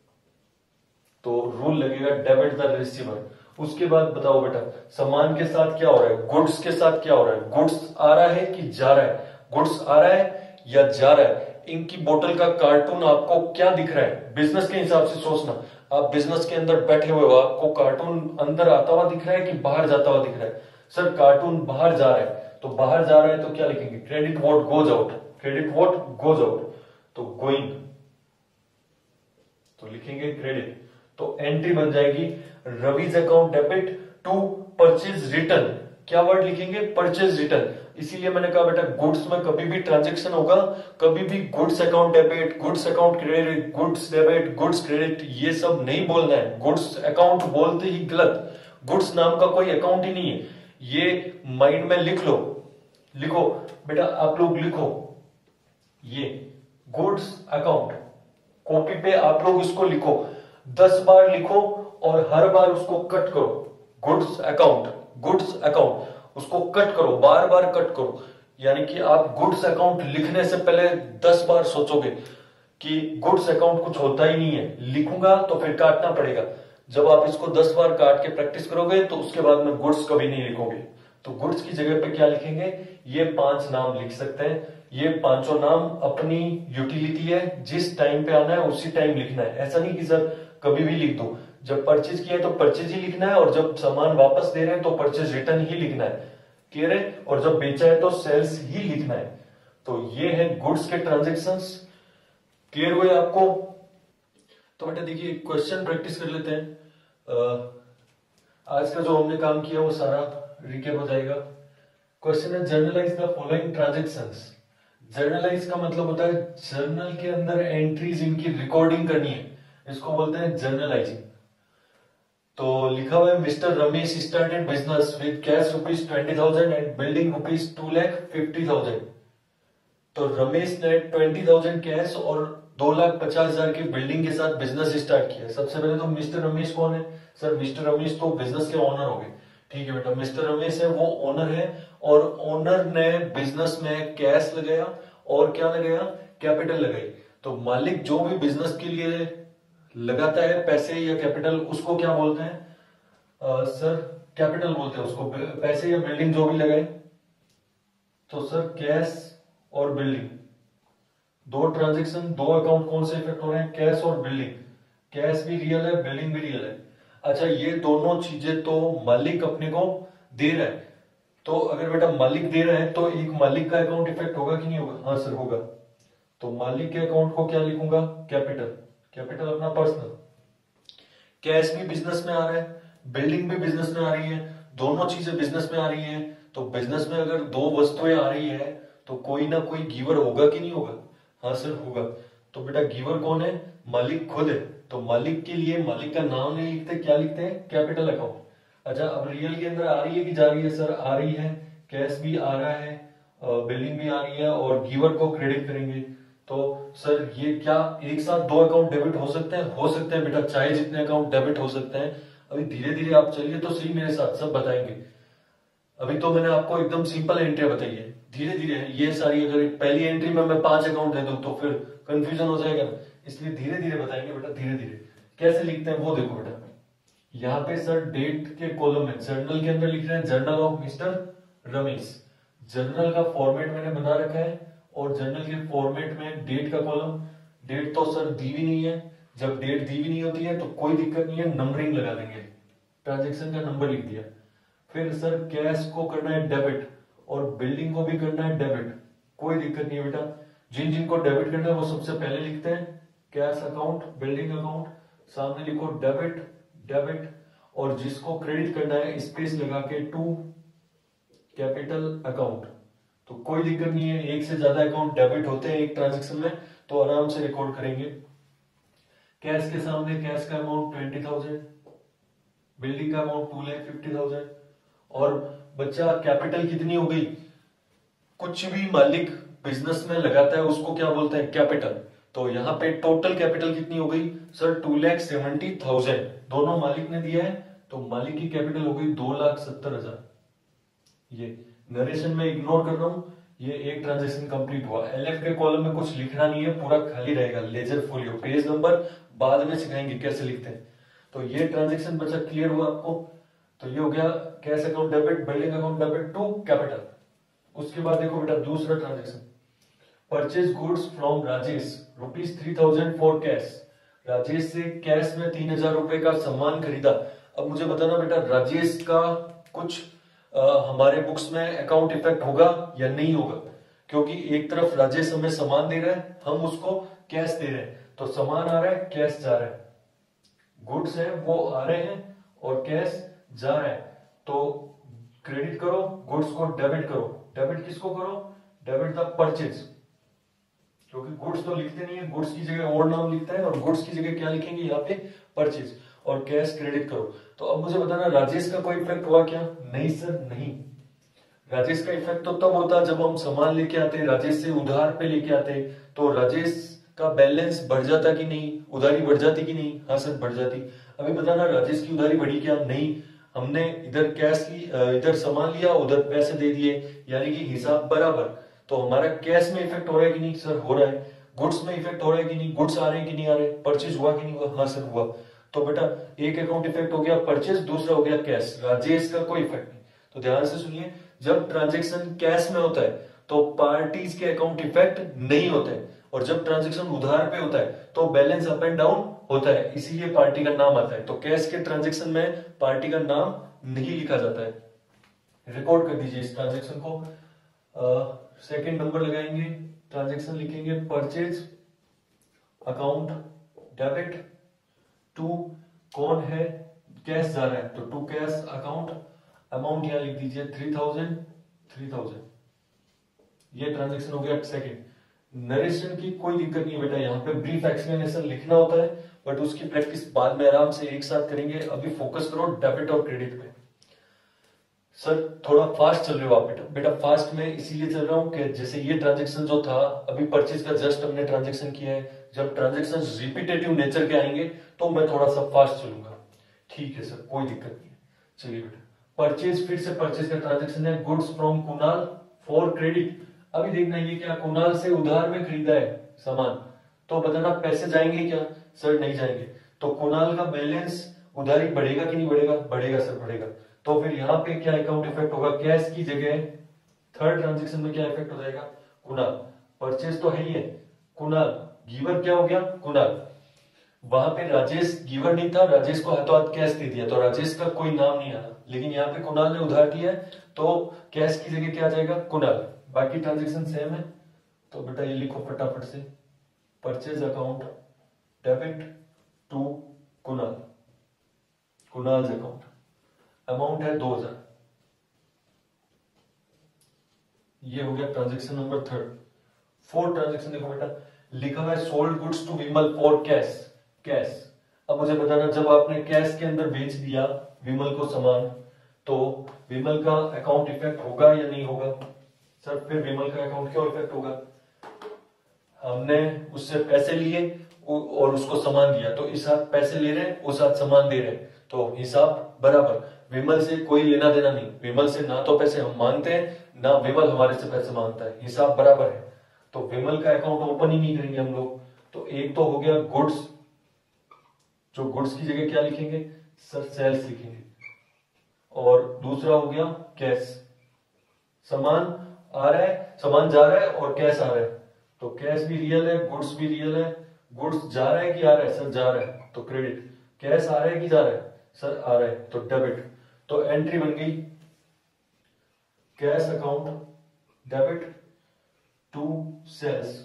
तो रूल लगेगा डेबिट द रिसीवर। उसके बाद बताओ बेटा सामान के साथ क्या हो रहा है, गुड्स के साथ क्या हो रहा है? गुड्स आ रहा है कि जा रहा है? गुड्स आ रहा है या जा रहा है? इनकी बोतल का कार्टून आपको क्या दिख रहा है? बिजनेस के हिसाब से सोचना, आप बिजनेस के अंदर बैठे हुए हो, आपको कार्टून अंदर आता हुआ दिख रहा है कि बाहर जाता हुआ दिख रहा है? सर कार्टून बाहर जा रहा है, तो बाहर जा रहा है तो क्या लिखेंगे? Credit what goes out, credit what goes out, तो गोइंग, तो लिखेंगे क्रेडिट। तो एंट्री बन जाएगी Ravi's account debit to purchase return. क्या वर्ड लिखेंगे? Purchase return. इसीलिए मैंने कहा बेटा गुड्स में कभी भी ट्रांजैक्शन होगा, कभी भी goods account debit, goods account credit, goods debit, goods credit, ये सब नहीं बोलना है। गुड्स अकाउंट बोलते ही गलत, गुड्स नाम का कोई अकाउंट ही नहीं है, ये माइंड में लिख लो। लिखो बेटा आप लोग लिखो, ये गुड्स अकाउंट, कॉपी पे आप लोग इसको लिखो, 10 बार लिखो और हर बार उसको कट करो। गुड्स अकाउंट, गुड्स अकाउंट, उसको कट करो, बार बार कट करो। यानी कि आप गुड्स अकाउंट लिखने से पहले 10 बार सोचोगे कि गुड्स अकाउंट कुछ होता ही नहीं है, लिखूंगा तो फिर काटना पड़ेगा। जब आप इसको 10 बार काट के प्रैक्टिस करोगे तो उसके बाद में गुड्स कभी नहीं लिखोगे। तो गुड्स की जगह पे क्या लिखेंगे? ये 5 नाम लिख सकते हैं। ये पांचों नाम अपनी यूटिलिटी है, जिस टाइम पे आना है उसी टाइम लिखना है। ऐसा नहीं कि सर कभी भी लिख दो, जब परचेज किया है तो परचेज ही लिखना है, और जब सामान वापस दे रहे हैं तो परचेज रिटर्न ही लिखना है। क्लियर है? और जब बेचा है तो सेल्स ही लिखना है। तो ये है गुड्स के ट्रांजेक्शन्स। क्लियर हुए आपको? तो बेटा देखिए क्वेश्चन प्रैक्टिस कर लेते हैं। आज का जो हमने काम किया वो सारा रिकेप हो जाएगा। क्वेश्चन है journalize the following transactions. Journalize का मतलब होता है जर्नल के अंदर एंट्रीज इनकी रिकॉर्डिंग करनी है, इसको बोलते हैं जर्नलाइजिंग। तो लिखा हुआ है mister Ramesh started business with cash ₹20,000 and building ₹2,50,000। तो रमेश ने 20,000 कैश और 2,50,000 की बिल्डिंग के साथ बिजनेस स्टार्ट किया। सबसे पहले तो मिस्टर रमेश कौन है? सर मिस्टर रमेश तो बिजनेस के ओनर हो गए। ठीक है बेटा, मिस्टर रमेश है वो ओनर है, और ओनर ने बिजनेस में कैश लगाया और क्या लगाया? कैपिटल लगाई। तो मालिक जो भी बिजनेस के लिए लगाता है पैसे या कैपिटल, उसको क्या बोलते हैं? सर कैपिटल बोलते हैं उसको। पैसे या बिल्डिंग जो भी लगाए, तो सर कैश और बिल्डिंग, दो ट्रांजेक्शन, दो अकाउंट कौन से इफेक्ट हो रहे हैं? कैश और बिल्डिंग। कैश भी रियल है, बिल्डिंग भी रियल है। अच्छा, ये दोनों चीजें तो मालिक अपने को दे रहा है, तो अगर बेटा मालिक दे रहा है तो एक मालिक का अकाउंट इफेक्ट होगा कि नहीं होगा? हाँ सर होगा। तो मालिक के अकाउंट को क्या लिखूंगा? कैपिटल। कैपिटल अपना पर्सनल। कैश भी बिजनेस में आ रहा है, बिल्डिंग भी बिजनेस में आ रही है, दोनों चीजें बिजनेस में आ रही हैं। तो बिजनेस में अगर दो वस्तुएं आ रही है तो कोई ना कोई गिवर होगा कि नहीं होगा? हाँ सर होगा। तो बेटा गिवर कौन है? मालिक खुद है। तो मालिक के लिए मालिक का नाम नहीं लिखते, क्या लिखते हैं? Capital account. अच्छा, अब रियल के अंदर आ रही है कि जा रही है? सर आ रही है। कैश भी आ रहा है, बिल्डिंग भी आ रही है, और गिवर को क्रेडिट करेंगे। तो सर ये क्या एक साथ दो अकाउंट डेबिट हो सकते हैं? हो सकते हैं बेटा, चाहे जितने अकाउंट डेबिट हो सकते हैं। अभी धीरे धीरे आप चलिए तो सही मेरे साथ, सब बताएंगे। अभी तो मैंने आपको एकदम सिंपल एंट्री बताई है, धीरे धीरे ये सारी, अगर पहली एंट्री में मैं 5 अकाउंट दे दूं तो फिर कंफ्यूजन हो जाएगा, इसलिए धीरे धीरे बताएंगे बेटा, धीरे धीरे। कैसे लिखते हैं वो देखो बेटा। यहाँ पे सर डेट के कॉलम में जर्नल के अंदर लिख रहे हैं journal of mister Ramesh. Journal का फॉर्मेट मैंने बना रखा है, और जर्नल के फॉर्मेट में डेट का कॉलम। डेट तो सर दी भी नहीं है, जब डेट दी भी नहीं होती है तो कोई दिक्कत नहीं है, नंबरिंग लगा देंगे, ट्रांजेक्शन का नंबर लिख दिया। फिर सर कैश को करना है डेबिट, और बिल्डिंग को भी करना है डेबिट, कोई दिक्कत नहीं है बेटा। जिन जिन को डेबिट करना है वो सबसे पहले लिखते हैं कैश अकाउंट, बिल्डिंग अकाउंट, सामने लिखो डेबिट, डेबिट। और जिसको क्रेडिट करना है स्पेस लगा के टू कैपिटल अकाउंट। तो कोई दिक्कत नहीं है, एक से ज्यादा अकाउंट डेबिट होते हैं एक ट्रांजेक्शन में तो आराम से रिकॉर्ड करेंगे। कैश के सामने कैश का अमाउंट 20,000, बिल्डिंग का अमाउंट 2,50,000। और बच्चा कैपिटल कितनी हो गई? कुछ भी मालिक बिजनेस में लगाता है उसको क्या बोलते हैं? कैपिटल। तो यहाँ पे टोटल कैपिटल कितनी हो गई? सर 2,70,000 दोनों मालिक ने दिया है, तो मालिक की कैपिटल हो गई 2,70,000। ये नरेशन में इग्नोर कर रहा हूं, ये एक ट्रांजेक्शन कंप्लीट हुआ। एलएफ के कॉलम में कुछ लिखना नहीं है, पूरा खाली रहेगा, लेजर फोलियो। पेज नंबर बाद में सिखाएंगे कैसे लिखते हैं। तो ये ट्रांजेक्शन बच्चा क्लियर हुआ आपको? तो ये हो गया cash account debit, building account debit to capital. उसके बाद देखो बेटा दूसरा transaction, purchase goods from Rajesh ₹3,000 for cash. Rajesh से कैश में 3,000 रुपए का सामान खरीदा। अब मुझे बताना बेटा, राजेश का कुछ हमारे बुक्स में अकाउंट इफेक्ट होगा या नहीं होगा? क्योंकि एक तरफ राजेश हमें सामान दे रहा है, हम उसको कैश दे रहे हैं, तो सामान आ रहा है, कैश जा रहा है। गुड्स है वो आ रहे हैं और कैश जा रहा है, तो क्रेडिट करो, गुड्स को डेबिट करो। डेबिट किसको करो? डेबिट द परचेज, क्योंकि गुड्स तो लिखते नहीं है, गुड्स की जगह और नाम लिखता है, और गुड्स की जगह क्या लिखेंगे यहाँ पे? परचेज। और कैश क्रेडिट करो। तो अब मुझे बताना राजेश का कोई इफेक्ट हुआ क्या? नहीं सर नहीं। राजेश का इफेक्ट तो तब होता जब हम सामान लेके आते, राजेश से उधार पे लेके आते, तो राजेश का बैलेंस बढ़ जाता कि नहीं? उधारी बढ़ जाती कि नहीं? हाँ सर बढ़ जाती। अभी बताना राजेश की उधारी बढ़ी क्या? नहीं। हमने इधर कैश की, इधर सामान लिया, उधर पैसे दे दिए, यानी कि हिसाब बराबर। तो हमारा कैश में इफेक्ट हो रहा है कि नहीं? सर हो रहा है। गुड्स में इफेक्ट हो रहा है कि नहीं? गुड्स आ रहे हैं कि नहीं आ रहे? परचेज हुआ कि नहीं हुआ? हाँ सर हुआ। तो बेटा एक अकाउंट इफेक्ट हो गया परचेज, दूसरा हो गया कैश। राजेश का कोई इफेक्ट नहीं। तो ध्यान से सुनिए, जब ट्रांजेक्शन कैश में होता है तो पार्टीज के अकाउंट इफेक्ट नहीं होते हैं, और जब ट्रांजेक्शन उधार पे होता है तो बैलेंस अप एंड डाउन होता है, इसीलिए पार्टी का नाम आता है। तो कैश के ट्रांजेक्शन में पार्टी का नाम नहीं लिखा जाता है। रिकॉर्ड कर दीजिए इस ट्रांजेक्शन को। सेकंड नंबर लगाएंगे, ट्रांजेक्शन लिखेंगे परचेज अकाउंट डेबिट टू, कौन है? कैश जा रहा है, तो टू कैश अकाउंट। अमाउंट यहां लिख दीजिए 3,000। ये ट्रांजेक्शन हो गया सेकंड। नरेशन की कोई दिक्कत नहीं बेटा, यहाँ पे ब्रीफ एक्सप्लेनेशन लिखना होता है, बट उसकी प्रैक्टिस बाद में आराम से एक साथ करेंगे। अभी फोकस करो डेबिट और क्रेडिट पे। सर थोड़ा फास्ट चल रहे हो आप बेटा फास्ट में इसीलिए चल रहा हूं कि जैसे ये ट्रांजेक्शन जो था अभी परचेज का जस्ट हमने ट्रांजेक्शन किया है, जब ट्रांजेक्शन रिपीटेटिव नेचर के आएंगे तो मैं थोड़ा सा फास्ट चलूंगा। ठीक है सर कोई दिक्कत नहीं है। चलिए बेटा परचेज, फिर से परचेज का ट्रांजेक्शन है, goods from Kunal for credit. अभी देखना ये क्या कुणाल से उधार में खरीदा है सामान, तो बताना पैसे जाएंगे क्या? सर नहीं जाएंगे। तो कुणाल का बैलेंस उधारी बढ़ेगा कि नहीं बढ़ेगा? बढ़ेगा सर, बढ़ेगा। तो फिर यहाँ पे क्या अकाउंट इफेक्ट होगा? कैश की जगह थर्ड ट्रांजेक्शन में क्या इफेक्ट हो जाएगा? कुणाल। परचेज तो है ही है, कुणाल। गिवर क्या हो गया? कुणाल। वहां पे राजेश गिवर नहीं था, राजेश को हाथों हाथ कैश दे दिया, तो राजेश का कोई नाम नहीं आना। लेकिन यहाँ पे कुणाल ने उधार दिया है, तो कैश की जगह क्या आ जाएगा? कुणाल। बाकी ट्रांजेक्शन सेम है, तो बेटा ये लिखो फटाफट से, purchase account debit to Kunal, Kunal account. Amount है 2000। ये हो गया transaction number third. Fourth transaction देखो बेटा, लिखा हुआ है sold goods to Vimal for cash. Cash. अब मुझे बताना, जब आपने कैश के अंदर बेच दिया विमल को सामान, तो विमल का अकाउंट इफेक्ट होगा या नहीं होगा? सर फिर विमल का अकाउंट क्यों इफेक्ट होगा? हमने उससे पैसे लिए और उसको सामान दिया, तो इस हाथ पैसे ले रहे हैं, उस हाथ सामान दे रहे हैं, तो हिसाब बराबर। विमल से कोई लेना देना नहीं, विमल से ना तो पैसे हम मांगते हैं ना विमल हमारे से पैसे मांगता है, हिसाब बराबर है। तो विमल का अकाउंट ओपन ही नहीं करेंगे हम लोग। तो एक तो हो गया गुड्स, जो गुड्स की जगह क्या लिखेंगे? सर सेल्स लिखेंगे। और दूसरा हो गया कैश, सामान आ रहा है, सामान जा रहा है और कैश आ रहा है, तो कैश भी रियल है, गुड्स भी रियल है। गुड्स जा रहा है कि आ रहा है? सर जा रहा है, तो क्रेडिट। कैश आ रहा है कि जा रहा है? सर आ रहा है, तो डेबिट। तो एंट्री बन गई cash account debit to sales.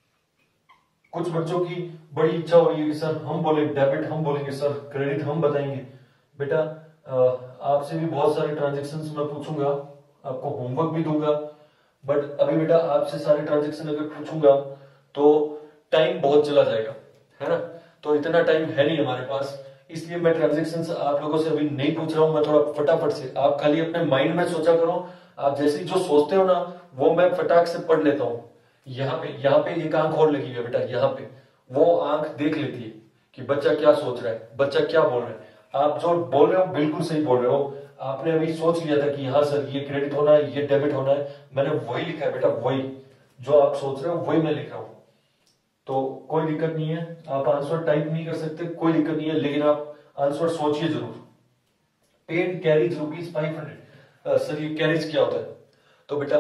कुछ बच्चों की बड़ी इच्छा हो रही है कि सर हम बोले डेबिट, हम बोलेंगे सर क्रेडिट हम बताएंगे। बेटा आपसे भी बहुत सारे ट्रांजेक्शन्स मैं पूछूंगा, आपको होमवर्क भी दूंगा, बट अभी बेटा आपसे सारे ट्रांजेक्शन अगर पूछूंगा तो टाइम बहुत चला जाएगा, है ना? तो इतना टाइम है नहीं हमारे पास, इसलिए मैं ट्रांजेक्शन्स आप लोगों से अभी नहीं पूछ रहा हूं। मैं थोड़ा फटाफट से, आप खाली अपने माइंड में सोचा करो, आप जैसे जो सोचते हो ना वो मैं फटाक से पढ़ लेता हूँ। यहाँ पे एक आंख और लगी हुई है बेटा, यहाँ पे वो आंख देख लेती है कि बच्चा क्या सोच रहा है, बच्चा क्या बोल रहा है। आप जो बोल रहे हो बिल्कुल सही बोल रहे हो। आपने अभी सोच लिया था कि हाँ सर ये क्रेडिट होना है, ये डेबिट होना है, मैंने वही लिखा है बेटा, वही जो आप सोच रहे हो वही मैं लिख रहा हूं। तो कोई दिक्कत नहीं है, आप आंसर टाइप नहीं कर सकते, कोई दिक्कत नहीं है, लेकिन आप आंसर सोचिए जरूर। Paid carriage ₹500। सर ये कैरीज क्या होता है? तो बेटा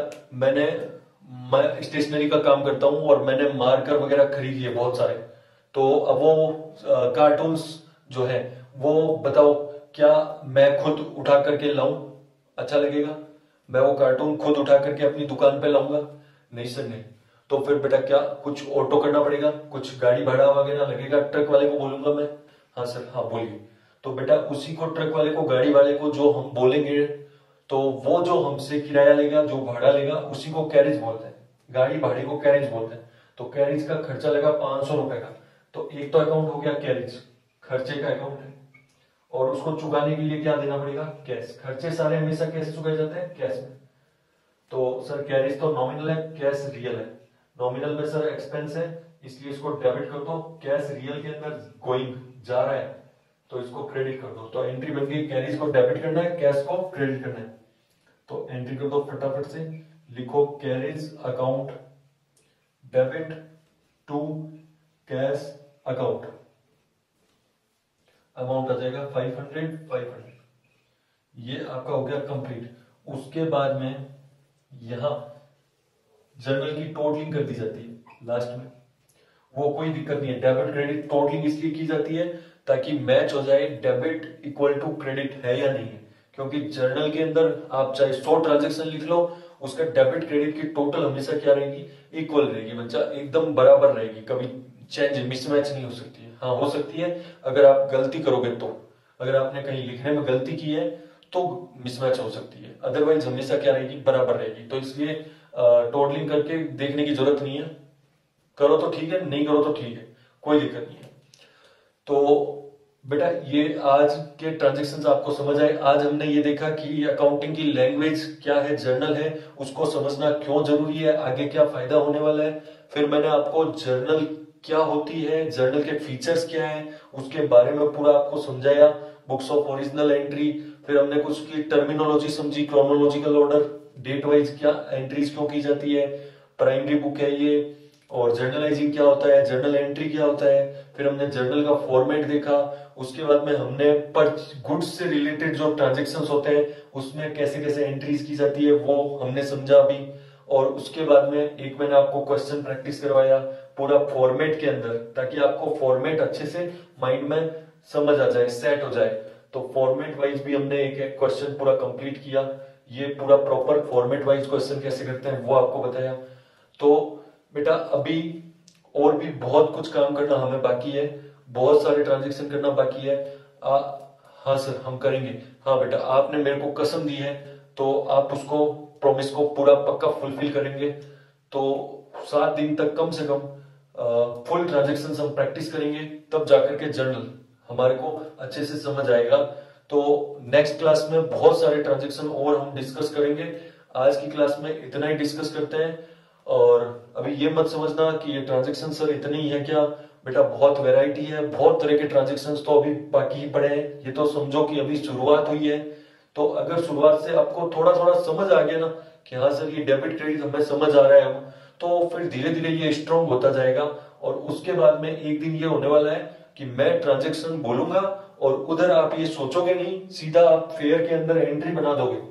मैं स्टेशनरी का काम करता हूं और मैंने मार्कर वगैरह खरीद लिए बहुत सारे। तो अब वो कार्टून्स जो है वो बताओ, क्या मैं खुद उठा करके लाऊं? अच्छा लगेगा? मैं वो कार्टून खुद उठा करके अपनी दुकान पे लाऊंगा? नहीं सर नहीं। तो फिर बेटा क्या कुछ ऑटो करना पड़ेगा, कुछ गाड़ी भाड़ा वगैरह लगेगा, ट्रक वाले को बोलूंगा मैं? हाँ सर हाँ बोलिए। तो बेटा उसी को, ट्रक वाले को, गाड़ी वाले को जो हम बोलेंगे, तो वो जो हमसे किराया लेगा, जो भाड़ा लेगा, उसी को कैरेज बोलते हैं। गाड़ी भाड़े को कैरेज बोलते हैं। तो कैरेज का खर्चा लगा 500 रुपए का। तो एक तो अकाउंट हो गया कैरेज, खर्चे का अकाउंट है, और उसको चुकाने के लिए क्या देना पड़ेगा? कैश। खर्चे सारे हमेशा कैसे चुकाए जाते हैं? कैश में। तो सर कैरेज तो नॉमिनल है, कैश रियल है। नॉमिनल में सर एक्सपेंस है, इसलिए इसको डेबिट कर दो। कैश रियल के अंदर गोइंग, जा रहा है, तो इसको क्रेडिट कर दो। तो एंट्री बन गई, कैरेज को डेबिट करना है, कैश को क्रेडिट करना है। तो एंट्री कर दो फटाफट से, लिखो carriage account debit to cash account. Amount आ जाएगा 500। ये आपका हो गया कंप्लीट। उसके बाद में यहां जर्नल की टोटलिंग कर दी जाती है लास्ट में। वो कोई दिक्कत नहीं है, डेबिट क्रेडिट टोटलिंग इसलिए की जाती है ताकि मैच हो जाए डेबिट इक्वल टू क्रेडिट है या नहीं है। क्योंकि जर्नल के अंदर आप चाहे 100 ट्रांजेक्शन लिख लो, उसका डेबिट क्रेडिट की टोटल हमेशा क्या रहेगी? इक्वल रहेगी बच्चा, एकदम बराबर रहेगी, कभी चेंज मिसमैच नहीं हो सकती है। हाँ हो सकती है अगर आप गलती करोगे तो, अगर आपने कहीं लिखने में गलती की है तो मिसमैच हो सकती है, अदरवाइज हमेशा क्या रहेगी? बराबर रहेगी। तो इसलिए टोटलिंग करके देखने की जरूरत नहीं है, करो तो ठीक है, नहीं करो तो ठीक है, कोई दिक्कत नहीं है। तो बेटा ये आज के ट्रांजेक्शन्स आपको समझ आए। आज हमने ये देखा कि अकाउंटिंग की लैंग्वेज क्या है, जर्नल है, उसको समझना क्यों जरूरी है, आगे क्या फायदा होने वाला है। फिर मैंने आपको जर्नल क्या होती है, जर्नल के फीचर्स क्या है, उसके बारे में पूरा आपको समझाया। बुक्स ऑफ ओरिजिनल एंट्री, फिर हमने कुछ की टर्मिनोलॉजी समझी, क्रोनोलॉजिकल ऑर्डर, डेट वाइज क्या एंट्रीज क्यों की जाती है, प्राइमरी बुक है ये, और जर्नलाइजिंग क्या होता है, जर्नल एंट्री क्या होता है, फिर हमने जर्नल का फॉर्मेट देखा। उसके बाद में हमने पर गुड्स से रिलेटेड जो ट्रांजेक्शन्स होते हैं उसमें कैसे कैसे एंट्रीज की जाती है वो हमने समझा अभी। और उसके बाद में एक मैंने आपको क्वेश्चन प्रैक्टिस करवाया पूरा फॉर्मेट के अंदर, ताकि आपको फॉर्मेट अच्छे से माइंड में समझ आ जाए, सेट हो जाए। तो फॉर्मेट वाइज भी हमने एक एक क्वेश्चन पूरा कंप्लीट किया। ये पूरा प्रॉपर फॉर्मेट वाइज क्वेश्चन कैसे करते हैं वो आपको बताया। तो बेटा अभी और भी बहुत कुछ काम करना हमें बाकी है, बहुत सारे ट्रांजेक्शन करना बाकी है। हाँ सर हम करेंगे। हाँ बेटा आपने मेरे को कसम दी है तो आप उसको प्रॉमिस को पूरा पक्का फुलफिल करेंगे। तो 7 दिन तक कम से कम फुल ट्रांजेक्शन हम प्रैक्टिस करेंगे, तब जाकर के जर्नल हमारे को अच्छे से समझ आएगा। तो नेक्स्ट क्लास में बहुत सारे ट्रांजेक्शन और हम डिस्कस करेंगे। आज की क्लास में इतना ही डिस्कस करते हैं। और अभी ये मत समझना कि ये ट्रांजेक्शन सर इतने ही है क्या, बेटा बहुत वैरायटी है, बहुत तरह के ट्रांजेक्शन तो अभी बाकी ही पड़े हैं। ये तो समझो कि अभी शुरुआत हुई है। तो अगर शुरुआत से आपको थोड़ा थोड़ा समझ आ गया ना कि हाँ सर ये डेबिट क्रेडिट हमें समझ आ रहा है हम, तो फिर धीरे धीरे ये स्ट्रॉन्ग होता जाएगा। और उसके बाद में एक दिन ये होने वाला है कि मैं ट्रांजेक्शन बोलूंगा और उधर आप ये सोचोगे नहीं, सीधा आप फेयर के अंदर एंट्री बना दोगे।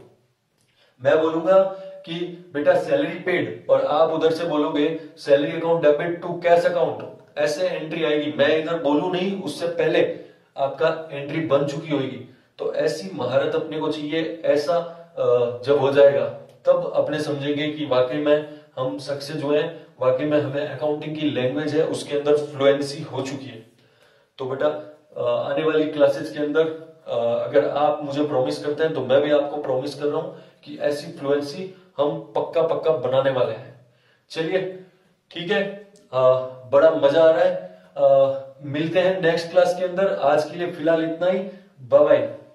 मैं बोलूंगा कि बेटा सैलरी पेड और आप उधर से बोलोगे salary account debit to cash account, ऐसे एंट्री आएगी। मैं इधर बोलूं नहीं उससे पहले आपका एंट्री बन चुकी होगी। तो ऐसी महारत अपने को चाहिए। ऐसा जब हो जाएगा तब अपने समझेंगे कि वाकई में हम सक्सेस हुए हैं, वाकई में हमें अकाउंटिंग की लैंग्वेज है उसके अंदर फ्लुएंसी हो चुकी है। तो बेटा आने वाली क्लासेस के अंदर अगर आप मुझे प्रॉमिस करते हैं तो मैं भी आपको प्रॉमिस कर रहा हूं कि ऐसी फ्लुएंसी हम पक्का पक्का बनाने वाले हैं। चलिए ठीक है, बड़ा मजा आ रहा है। मिलते हैं नेक्स्ट क्लास के अंदर। आज के लिए फिलहाल इतना ही। Bye bye.